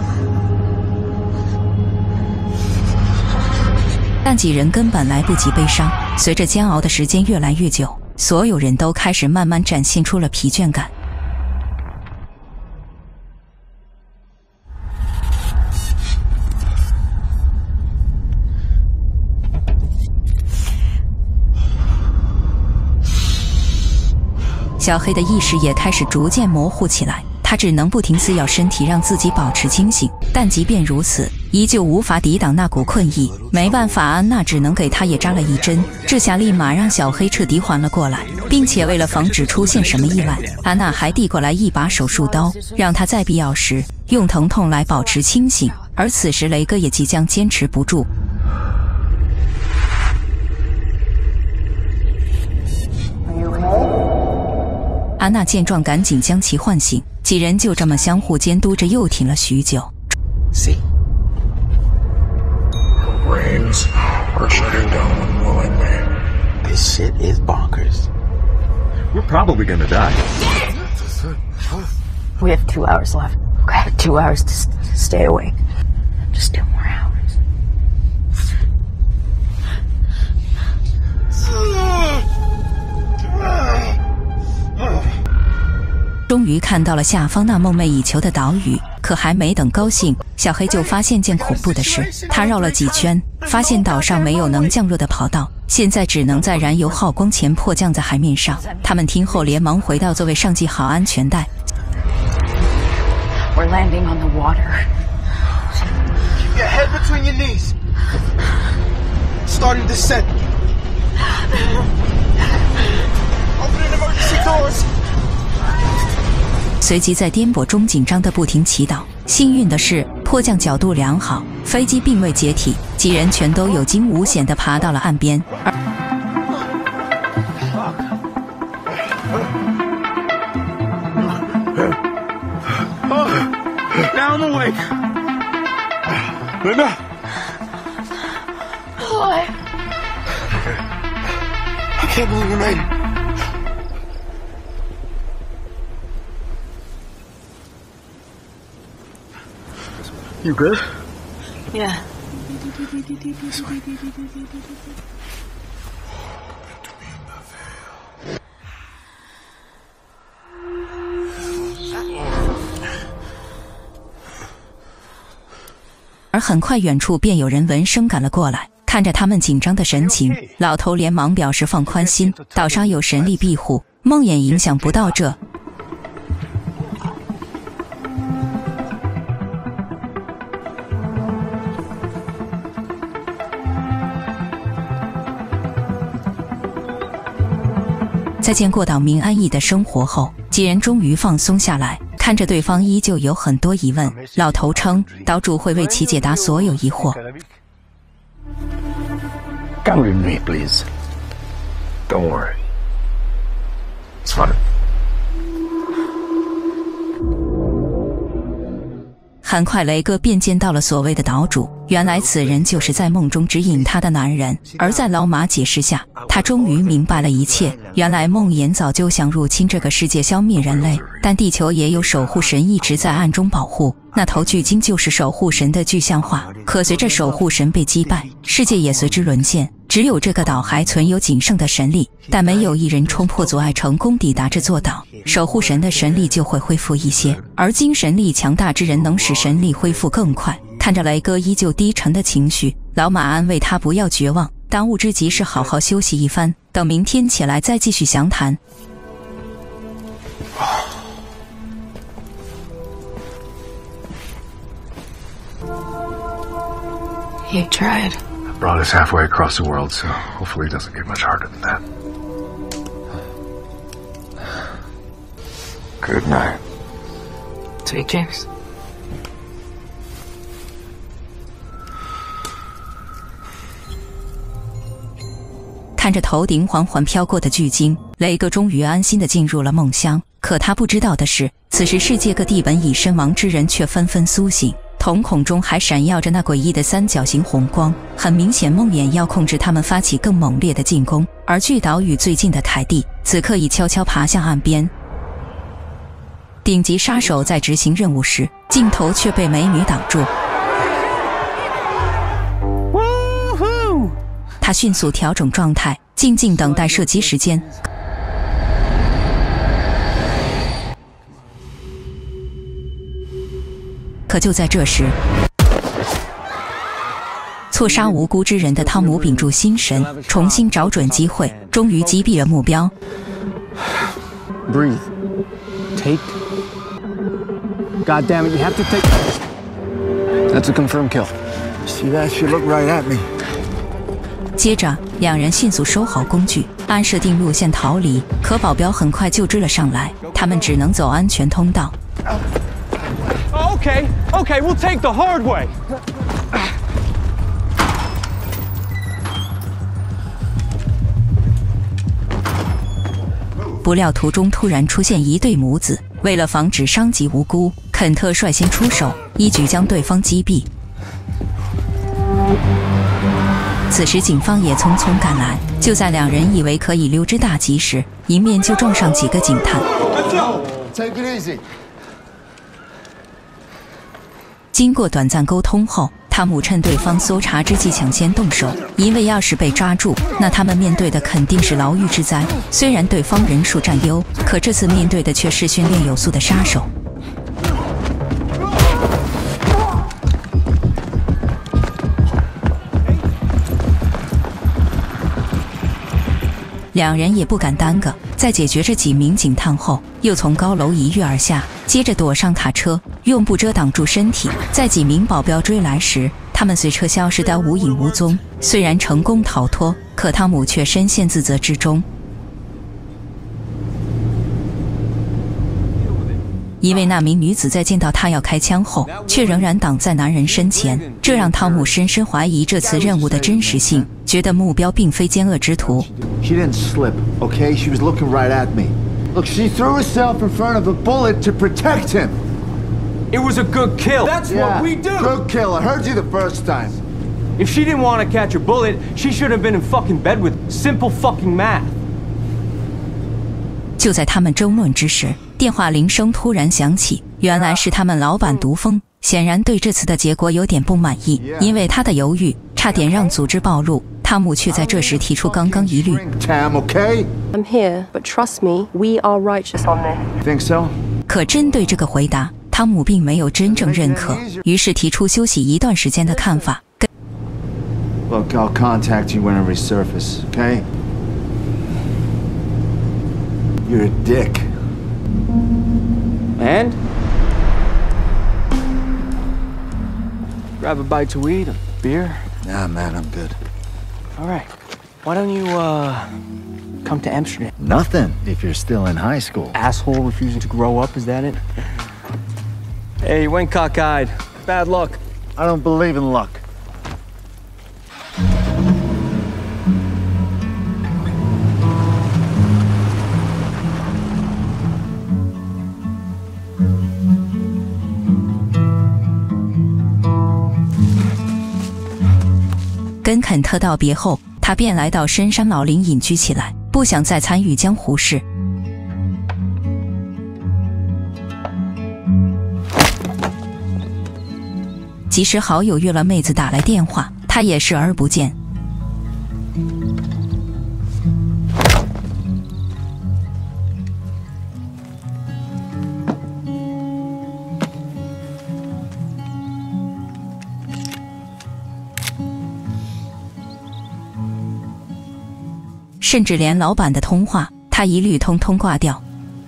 [SPEAKER 5] 但几人根本来不及悲伤。随着煎熬的时间越来越久，所有人都开始慢慢展现出了疲倦感。小黑的意识也开始逐渐模糊起来，他只能不停撕咬身体让自己保持清醒，但即便如此，依旧无法抵挡那股困意。没办法，安娜只能给他也扎了一针，这下立马让小黑彻底缓了过来，并且为了防止出现什么意外，安娜还递过来一把手术刀，让他在必要时用疼痛来保持清醒。而此时雷哥也即将坚持不住。安娜见状赶紧将其唤醒，几人就这么相互监督着又挺了许久。
[SPEAKER 9] See?
[SPEAKER 16] Brains are shutting down unwillingly.
[SPEAKER 12] This shit is bonkers.
[SPEAKER 16] We're probably gonna die.
[SPEAKER 13] We have 2 hours left. Okay, 2 hours to stay awake. Just 2 more hours.
[SPEAKER 5] 终于看到了下方那梦寐以求的岛屿，可还没等高兴，小黑就发现件恐怖的事。他绕了几圈，发现岛上没有能降落的跑道，现在只能在燃油耗光前迫降在海面上。他们听后连忙回到座位上系好安全带。
[SPEAKER 13] We're landing on the water.
[SPEAKER 12] Keep your head between your knees. Starting descent. Opening emergency doors.
[SPEAKER 5] 随即在颠簸中紧张地不停祈祷。幸运的是，迫降角度良好，飞机并未解体，几人全都有惊无险地爬到了岸边。
[SPEAKER 15] Now I'm awake.
[SPEAKER 9] Linda?
[SPEAKER 13] Boy.
[SPEAKER 12] I can't believe we made it.
[SPEAKER 9] You good?
[SPEAKER 13] Yeah.
[SPEAKER 9] This way.
[SPEAKER 5] 而很快，远处便有人闻声赶了过来，看着他们紧张的神情，老头连忙表示放宽心，岛上有神力庇护，梦魇影响不到这。
[SPEAKER 1] 在见过岛民安逸的生活后，几人终于放松下来，看着对方依旧有很多疑问。老头称，岛主会为其解答所有疑惑。
[SPEAKER 9] Come with me, please. Don't worry. It's fun.
[SPEAKER 1] 很快，雷哥便见到了所谓的岛主。原来此人就是在梦中指引他的男人。而在老马解释下，他终于明白了一切。原来梦魇早就想入侵这个世界，消灭人类，但地球也有守护神一直在暗中保护。那头巨鲸就是守护神的具象化。可随着守护神被击败，世界也随之沦陷。只有这个岛还存有仅剩的神力，但没有一人冲破阻碍成功抵达这座岛，守护神的神力就会恢复一些，而精神力强大之人能使神力恢复更快。看着雷哥依旧低沉的情绪，老马安慰他不要绝望，当务之急是好好休息一番，等明天起来再继续详谈。
[SPEAKER 14] You tried.
[SPEAKER 9] Brought us halfway across the world, so hopefully it doesn't get much harder than that. Good night.
[SPEAKER 14] Sweet dreams.
[SPEAKER 1] 看着头顶缓缓飘过的巨鲸，雷哥终于安心地进入了梦乡。可他不知道的是，此时世界各地本已身亡之人却纷纷苏醒，瞳孔中还闪耀着那诡异的三角形红光，很明显梦魇要控制他们发起更猛烈的进攻。而距岛屿最近的凯蒂此刻已悄悄爬向岸边。顶级杀手在执行任务时，镜头却被美女挡住。他迅速调整状态，静静等待射击时间。可就在这时，错杀无辜之人的汤姆屏住心神，重新找准机会，终于击毙了目标。
[SPEAKER 17] Breathe. Take. God damn it! You have to take. That's a confirmed kill.
[SPEAKER 10] See that? She looked right at me.
[SPEAKER 1] 接着，两人迅速收好工具，按设定路线逃离。可保镖很快就追了上来，他们只能走安全通道。
[SPEAKER 17] Okay, we'll take the hard way.
[SPEAKER 1] 不料途中突然出现一对母子，为了防止伤及无辜，肯特率先出手，一举将对方击毙。此时警方也匆匆赶来，就在两人以为可以溜之大吉时，迎面就撞上几个警探。经过短暂沟通后，汤姆趁对方搜查之际抢先动手，因为要是被抓住，那他们面对的肯定是牢狱之灾。虽然对方人数占优，可这次面对的却是训练有素的杀手。两人也不敢耽搁，在解决这几名警探后，又从高楼一跃而下，接着躲上卡车，用布遮挡住身体。在几名保镖追来时，他们随车消失得无影无踪。虽然成功逃脱，可汤姆却深陷自责之中。因为那名女子在见到他要开枪后，却仍然挡在男人身前，这让汤姆深深怀疑这次任务的真实性，觉得目标并非奸恶之徒。
[SPEAKER 2] She didn't slip, okay? She was looking right at me. Look, she threw herself in front of a bullet to protect him.
[SPEAKER 17] It was a good kill. That's what we do.
[SPEAKER 2] Good kill. I heard you the first time.
[SPEAKER 17] If she didn't want to catch a bullet, she should have been in fucking bed with simple fucking math.
[SPEAKER 1] 就在他们争论之时，电话铃声突然响起，原来是他们老板毒蜂，显然对这次的结果有点不满意，因为他的犹豫差点让组织暴露。汤姆却在这时提出刚刚疑虑。
[SPEAKER 3] I'm here, but trust me, we are righteous on this.
[SPEAKER 2] Think so?
[SPEAKER 1] 可针对这个回答，汤姆并没有真正认可，于是提出休息一段时间的看法。
[SPEAKER 2] Look, I'll contact you when I resurface, okay? You're a dick.
[SPEAKER 17] And? Grab a bite to eat, a beer?
[SPEAKER 2] Nah, man, I'm good.
[SPEAKER 17] All right. Why don't you, come to Amsterdam?
[SPEAKER 10] Nothing, if you're still in high school.
[SPEAKER 17] Asshole refusing to grow up, is that it? Hey, you went cockeyed. Bad luck.
[SPEAKER 10] I don't believe in luck.
[SPEAKER 1] 跟肯特道别后，他便来到深山老林隐居起来，不想再参与江湖事。即使好友约了妹子打来电话，他也视而不见。甚至连老板的通话，他一律通通挂掉。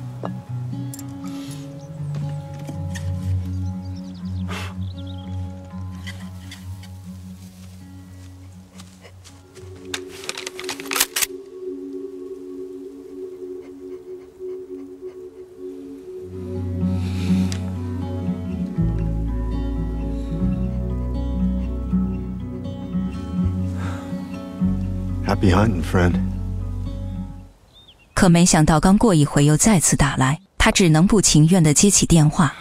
[SPEAKER 10] Happy hunting, friend.
[SPEAKER 1] 可没想到，刚过一会又再次打来，他只能不情愿地接起电话。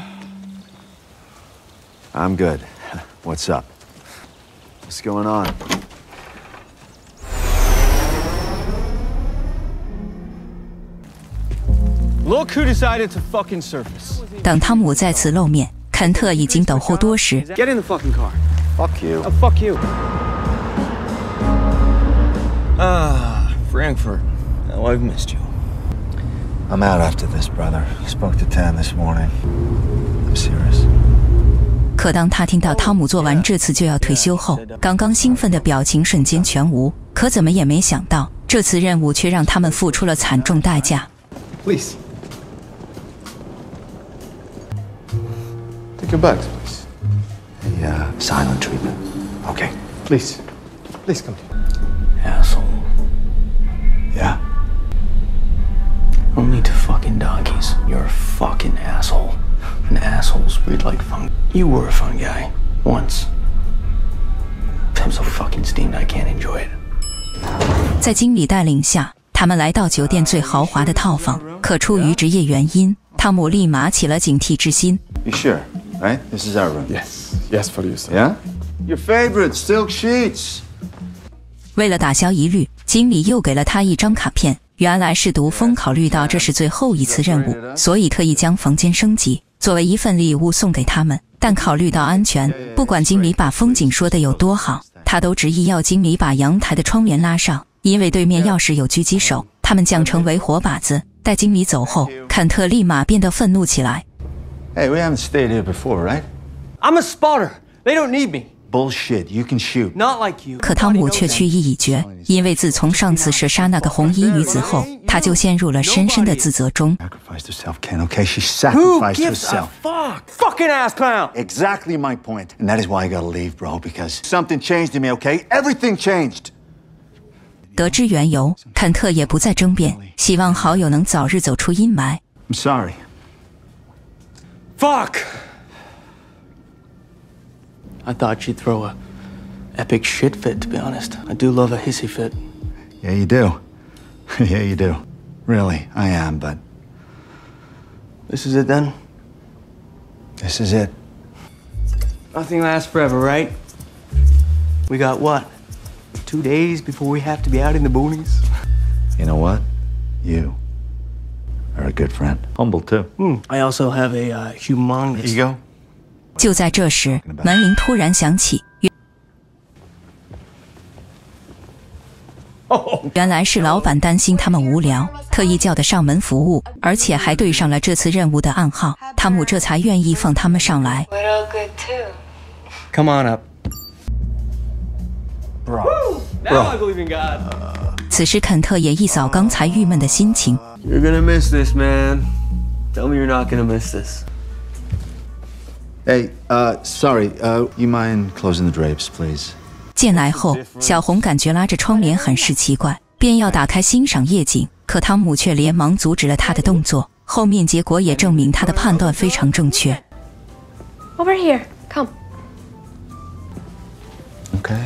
[SPEAKER 10] I'm good. What's up? What's going on?
[SPEAKER 17] Look who decided to fucking surface.
[SPEAKER 1] 等汤姆再次露面，肯特已经等候多时。
[SPEAKER 17] Get in the fucking car.
[SPEAKER 10] Fuck you.
[SPEAKER 17] Oh, fuck you. Frankfurt. Oh, I've missed you.
[SPEAKER 10] I'm out after this, brother. Spoke to Tan this morning. I'm serious.
[SPEAKER 1] 可当他听到汤姆做完这次就要退休后，刚刚兴奋的表情瞬间全无。可怎么也没想到，这次任务却让他们付出了惨重代价。
[SPEAKER 17] Please. Take your bags, please.
[SPEAKER 10] The silent treatment. Okay.
[SPEAKER 17] Please. Please come here. Asshole.
[SPEAKER 10] Yeah?
[SPEAKER 17] Only to fucking donkeys. You're a fucking asshole. And assholes breed like fun. You were a fun guy. Once. I'm so fucking steamed I can't enjoy it.
[SPEAKER 1] 在经理带领下，他们来到酒店最豪华的套房。可出于职业原因，汤姆立马起了警惕之心。
[SPEAKER 10] You sure? Right? This is our room.
[SPEAKER 17] Yes. Yes, for you, sir.
[SPEAKER 10] Yeah? Your favorite, silk sheets.
[SPEAKER 1] 为了打消疑虑，经理又给了他一张卡片。原来是毒蜂考虑到这是最后一次任务，所以特意将房间升级，作为一份礼物送给他们。但考虑到安全，不管经理把风景说得有多好，他都执意要经理把阳台的窗帘拉上，因为对面要是有狙击手，他们将成为活靶子。待经理走后，肯特立马变得愤怒起来。
[SPEAKER 10] Hey, we haven't stayed here before, right?
[SPEAKER 17] I'm a spotter. They don't need me.
[SPEAKER 10] Bullshit. You can shoot.
[SPEAKER 17] Not like you.
[SPEAKER 1] 可汤姆却去意已决，因为自从上次射杀那个红衣女子后，他就陷入了深深的自责中。
[SPEAKER 10] Sacrificed herself, Ken, okay? She sacrificed
[SPEAKER 17] Who gives
[SPEAKER 10] herself.
[SPEAKER 17] A fuck? Fucking ass clown.
[SPEAKER 10] Exactly my point. And that is why I gotta leave, bro, because something changed in me, okay? Everything changed.
[SPEAKER 1] 得知缘由，肯特也不再争辩，希望好友能早日走出阴霾。
[SPEAKER 10] I'm sorry.
[SPEAKER 17] Fuck! I thought you'd throw a epic shit fit, to be honest. I do love a hissy fit.
[SPEAKER 10] Yeah, you do. Yeah, you do. Really, I am, but...
[SPEAKER 17] This is it then?
[SPEAKER 10] This is it.
[SPEAKER 17] Nothing lasts forever, right? We got what? 2 days before we have to be out in the boonies?
[SPEAKER 10] You know what? You are a good friend. Humble, too.
[SPEAKER 17] I also have a humongous...
[SPEAKER 10] Ego?
[SPEAKER 1] 就在这时，门铃突然响起，原来是老板担心他们无聊，特意叫的上门服务，而且还对上了这次任务的暗号。汤姆这才愿意放他们上来。
[SPEAKER 17] Come on up.
[SPEAKER 10] Bro.
[SPEAKER 17] Now I believe in God.
[SPEAKER 1] 此时肯特也一扫刚才郁闷的心情。
[SPEAKER 17] You're gonna miss this, man. Tell me you're not gonna miss this.
[SPEAKER 10] Hey, sorry, you mind closing the drapes, please?
[SPEAKER 1] 进来后，小红感觉拉着窗帘很是奇怪，
[SPEAKER 5] 便要打开欣赏夜景，可汤姆却连忙阻止了他的动作。后面结果也证明他的判断非常正确。
[SPEAKER 3] Over here, come.
[SPEAKER 10] Okay.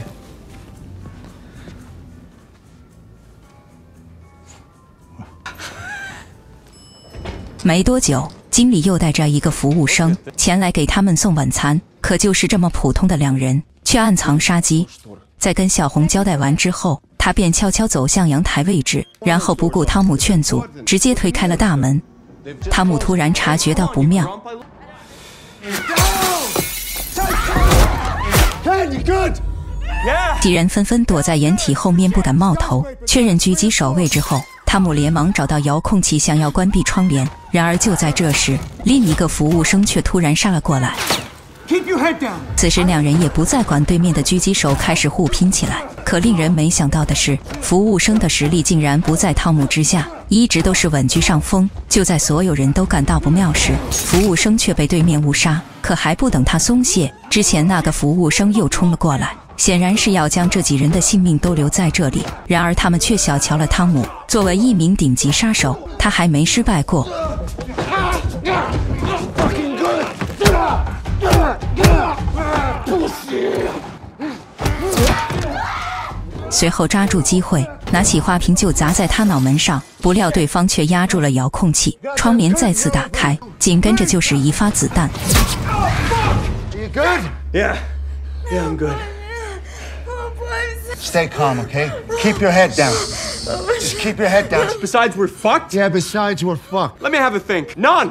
[SPEAKER 5] 没多久，经理又带着一个服务生前来给他们送晚餐。可就是这么普通的两人，却暗藏杀机。在跟小红交代完之后，他便悄悄走向阳台位置，然后不顾汤姆劝阻，直接推开了大门。汤姆突然察觉到不妙，几人纷纷躲在掩体后面不敢冒头。确认狙击手位置后，汤姆连忙找到遥控器想要关闭窗帘，然而就在这时，另一个服务生却突然杀了过来。此时两人也不再管对面的狙击手，开始互拼起来。可令人没想到的是，服务生的实力竟然不在汤姆之下，一直都是稳居上风。就在所有人都感到不妙时，服务生却被对面误杀。可还不等他松懈，之前那个服务生又冲了过来，显然是要将这几人的性命都留在这里。然而他们却小瞧了汤姆，作为一名顶级杀手，他还没失败过。随后抓住机会，拿起花瓶就砸在他脑门上，不料对方却压住了遥控器，窗帘再次打开，紧跟着就是一发子弹。
[SPEAKER 12] Yeah, I'm good.
[SPEAKER 10] Stay calm, okay? Keep your head down. Just keep your head down.
[SPEAKER 12] Besides, we're fucked?
[SPEAKER 10] Yeah, besides, we're fucked.
[SPEAKER 12] Let me have a think. None!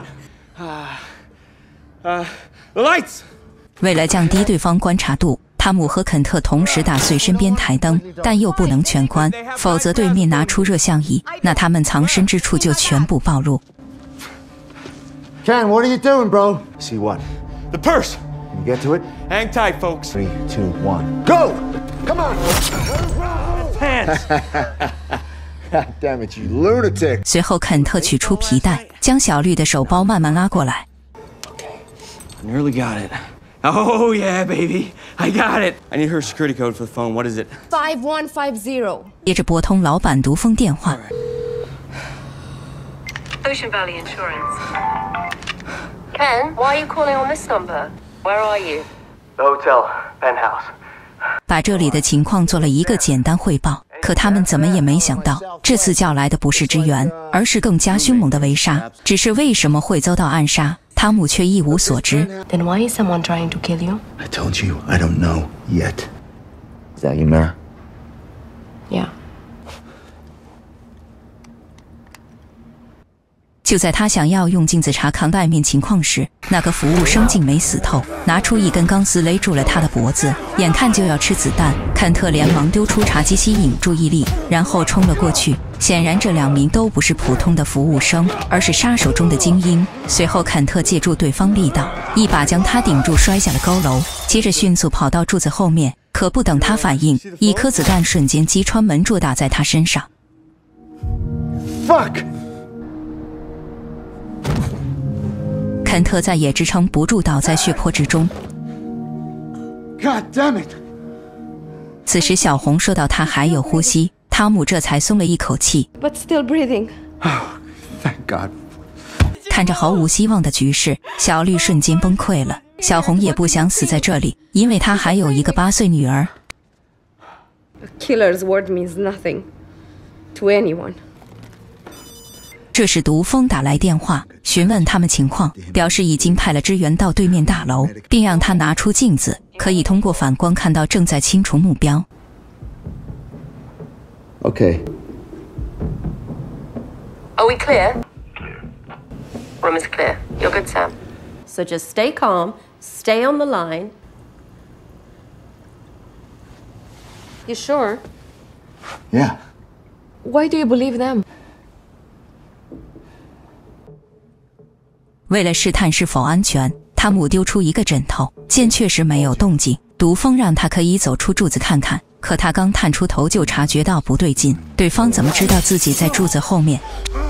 [SPEAKER 12] The lights!
[SPEAKER 5] 为了降低对方观察度，汤姆和肯特同时打碎身边台灯，但又不能全关，否则对面拿出热像仪，那他们藏身之处就全部暴露。
[SPEAKER 10] Ken, what are you doing, bro? See what?
[SPEAKER 12] The purse!
[SPEAKER 10] Can you get to it?
[SPEAKER 12] Hang tight, folks.
[SPEAKER 10] 3, 2, 1, go! Come on!
[SPEAKER 12] Hands!
[SPEAKER 10] God damn it, you lunatic!
[SPEAKER 5] 随后，肯特取出皮带，将小绿的手包慢慢拉过来。
[SPEAKER 17] Nearly got it.
[SPEAKER 12] Oh, yeah, baby. I got it. I need her security code for the phone. What is it?
[SPEAKER 3] 5150.
[SPEAKER 5] 接着拨通老板毒蜂电话。
[SPEAKER 18] Ocean Valley Insurance. Ken, why are you calling on this number? Where are you?
[SPEAKER 19] The hotel, penthouse.
[SPEAKER 5] 把这里的情况做了一个简单汇报。可他们怎么也没想到，这次叫来的不是支援，而是更加凶猛的围杀。只是为什么会遭到暗杀，汤姆却一无所知。
[SPEAKER 6] Then why is someone trying to kill you?
[SPEAKER 10] I told you, I don't know yet. Is that you, Mara?
[SPEAKER 6] Yeah.
[SPEAKER 5] 就在他想要用镜子查看外面情况时，那个服务生竟没死透，拿出一根钢丝勒住了他的脖子，眼看就要吃子弹。肯特连忙丢出茶几吸引注意力，然后冲了过去。显然这两名都不是普通的服务生，而是杀手中的精英。随后肯特借助对方力道，一把将他顶住，摔下了高楼，接着迅速跑到柱子后面。可不等他反应，一颗子弹瞬间击穿门柱，打在他身上。
[SPEAKER 10] Fuck！
[SPEAKER 5] 肯特再也支撑不住，倒在血泊之中。
[SPEAKER 10] God damn it！
[SPEAKER 5] 此时小红说到他还有呼吸，汤姆这才松了一口气。
[SPEAKER 3] But still breathing.
[SPEAKER 10] Oh, thank God！
[SPEAKER 5] 看着毫无希望的局势，小绿瞬间崩溃了。小红也不想死在这里，因为她还有一个8岁女儿。
[SPEAKER 3] A killer's word means nothing to anyone.
[SPEAKER 5] 这时毒蜂打来电话，询问他们情况，表示已经派了支援到对面大楼，并让他拿出镜子，可以通过反光看到正在清除目标。
[SPEAKER 10] Okay.
[SPEAKER 18] Are we clear? Room is clear. You're good, Sam. So just stay calm, stay on the line. You sure?
[SPEAKER 10] Yeah.
[SPEAKER 3] Why do you believe them?
[SPEAKER 5] 为了试探是否安全，汤姆丢出一个枕头，见确实没有动静，毒蜂让他可以走出柱子看看。可他刚探出头就察觉到不对劲，对方怎么知道自己在柱子后面？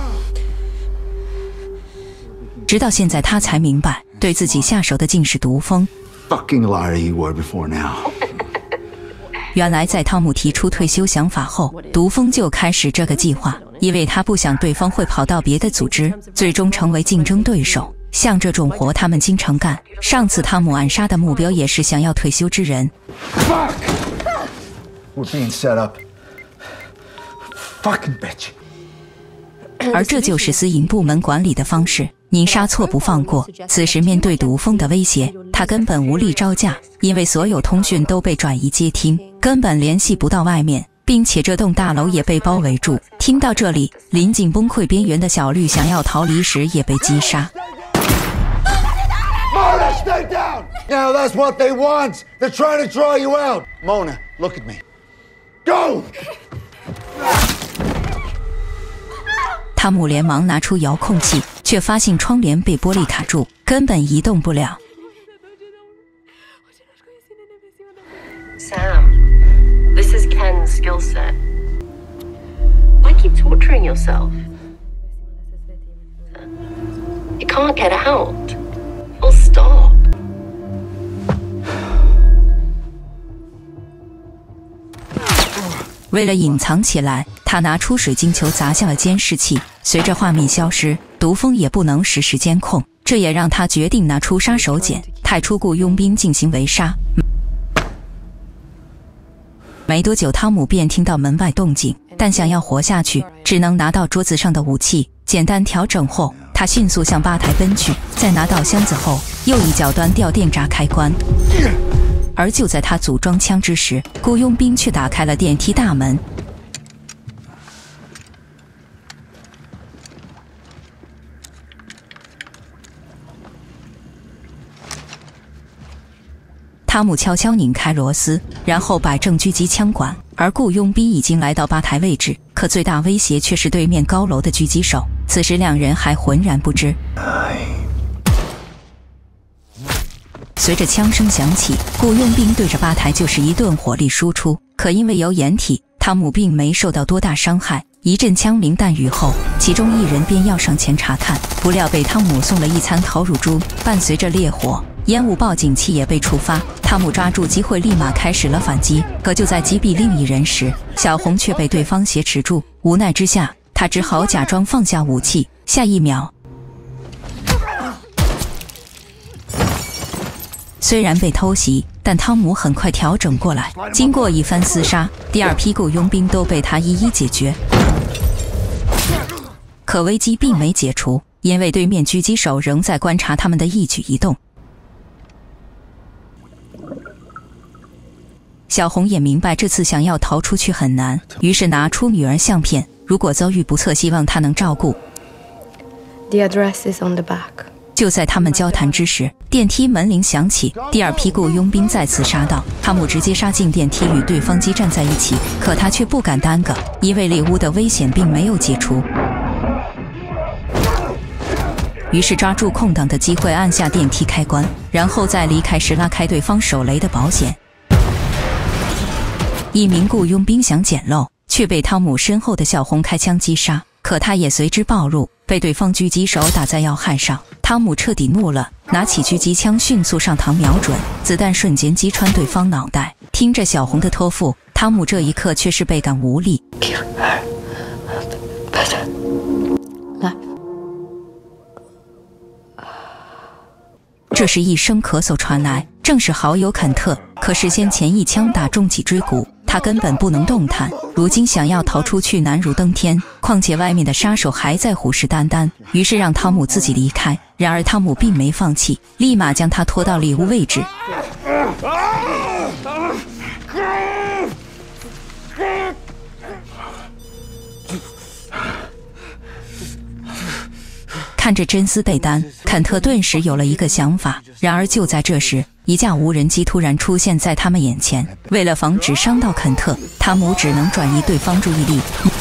[SPEAKER 5] 直到现在他才明白，对自己下手的竟是毒蜂。
[SPEAKER 10] Fucking liar you were before now.
[SPEAKER 5] 原来在汤姆提出退休想法后，毒蜂就开始这个计划，因为他不想对方会跑到别的组织，最终成为竞争对手。像这种活他们经常干，上次汤姆暗杀的目标也是想要退休之人。
[SPEAKER 10] Fuck! We're being set up. Fucking bitch.
[SPEAKER 5] 而这就是私营部门管理的方式，你杀错不放过。此时面对毒蜂的威胁，他根本无力招架，因为所有通讯都被转移接听，根本联系不到外面，并且这栋大楼也被包围住。听到这里，临近崩溃边缘的小绿想要逃离时也被击杀。
[SPEAKER 10] Mona, stay down! Now that's what they want. They're trying to draw you out. Mona, look at me. Go!
[SPEAKER 5] 汤姆连忙拿出遥控器，却发现窗帘被玻璃卡住，根本移动不了。
[SPEAKER 18] Sam, this is Ken's skill set. Why keep torturing yourself? You can't get out. Full stop.
[SPEAKER 5] 为了隐藏起来，他拿出水晶球砸向了监视器。随着画面消失，毒蜂也不能实时监控，这也让他决定拿出杀手锏，派出雇佣兵进行围杀。没多久，汤姆便听到门外动静，但想要活下去，只能拿到桌子上的武器。简单调整后，他迅速向吧台奔去，在拿到箱子后，又一脚端掉电闸开关。而就在他组装枪之时，雇佣兵却打开了电梯大门。汤姆悄悄拧开螺丝，然后摆正狙击枪管，而雇佣兵已经来到吧台位置，可最大威胁却是对面高楼的狙击手。此时两人还浑然不知。随着枪声响起，雇佣兵对着吧台就是一顿火力输出，可因为有掩体，汤姆并没受到多大伤害。一阵枪鸣弹雨后，其中一人便要上前查看，不料被汤姆送了一餐烤乳猪。伴随着烈火，烟雾报警器也被触发，汤姆抓住机会立马开始了反击。可就在击毙另一人时，小红却被对方挟持住，无奈之下，他只好假装放下武器。下一秒，虽然被偷袭，但汤姆很快调整过来。经过一番厮杀，第二批雇佣兵都被他一一解决。可危机并没解除，因为对面狙击手仍在观察他们的一举一动。小红也明白这次想要逃出去很难，于是拿出女儿相片，如果遭遇不测，希望她能照顾。
[SPEAKER 6] The address is on the back.
[SPEAKER 5] 就在他们交谈之时，电梯门铃响起，第二批雇佣兵再次杀到，汤姆直接杀进电梯与对方激战在一起，可他却不敢耽搁，因为里屋的危险并没有解除。于是抓住空档的机会按下电梯开关，然后在离开时拉开对方手雷的保险。一名雇佣兵想捡漏，却被汤姆身后的小红开枪击杀，可他也随之暴露，被对方狙击手打在要害上。汤姆彻底怒了，拿起狙击枪迅速上膛瞄准，子弹瞬间击穿对方脑袋。听着小红的托付，汤姆这一刻却是倍感无力。这时一声咳嗽传来，正是好友肯特。可是先前一枪打中脊椎骨，他根本不能动弹，如今想要逃出去难如登天，况且外面的杀手还在虎视眈眈，于是让汤姆自己离开。然而汤姆并没放弃，立马将他拖到里屋位置。看着真丝被单，肯特顿时有了一个想法。然而就在这时，一架无人机突然出现在他们眼前。为了防止伤到肯特，汤姆只能转移对方注意力。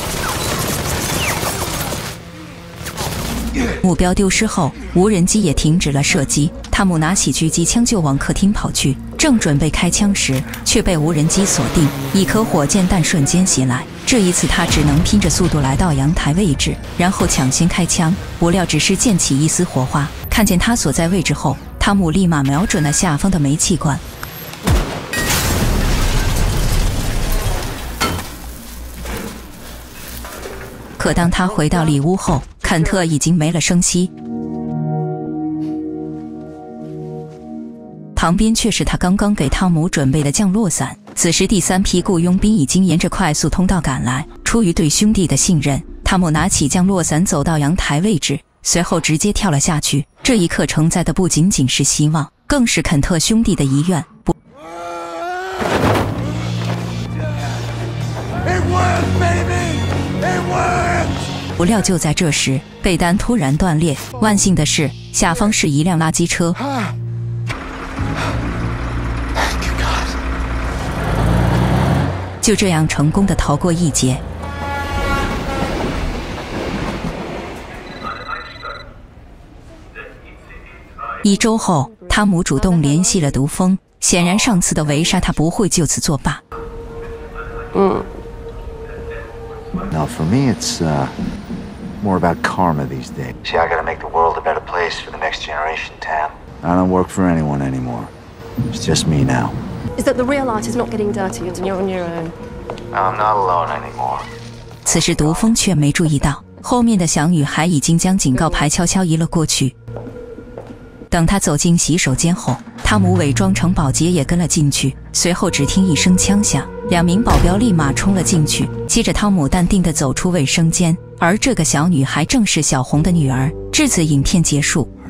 [SPEAKER 5] 目标丢失后，无人机也停止了射击。汤姆拿起狙击枪就往客厅跑去，正准备开枪时，却被无人机锁定，一颗火箭弹瞬间袭来。这一次他只能拼着速度来到阳台位置，然后抢先开枪，不料只是溅起一丝火花。看见他所在位置后，汤姆立马瞄准了下方的煤气罐。 可当他回到里屋后，肯特已经没了声息，旁边却是他刚刚给汤姆准备的降落伞。此时第3批雇佣兵已经沿着快速通道赶来，出于对兄弟的信任，汤姆拿起降落伞走到阳台位置，随后直接跳了下去。这一刻承载的不仅仅是希望，更是肯特兄弟的遗愿。不料就在这时，被单突然断裂，万幸的是下方是一辆垃圾车。就这样成功的逃过一劫。1周后，汤姆主动联系了毒蜂，显然上次的围杀他不会就此作罢。
[SPEAKER 10] Now, for me, it's more about karma these days.
[SPEAKER 20] See, I gotta make the world a better place for the next generation, Tam.
[SPEAKER 10] I don't work for anyone anymore. It's just me now.
[SPEAKER 3] Is that the real art is not getting dirty and you're on your own?
[SPEAKER 20] I'm not alone anymore.
[SPEAKER 5] 此时毒蜂却没注意到，后面的小女孩已经将警告牌悄悄移了过去。等他走进洗手间后，汤姆伪装成保洁也跟了进去，随后只听一声枪响，2名保镖立马冲了进去，接着汤姆淡定地走出卫生间，而这个小女孩正是小红的女儿。至此影片结束。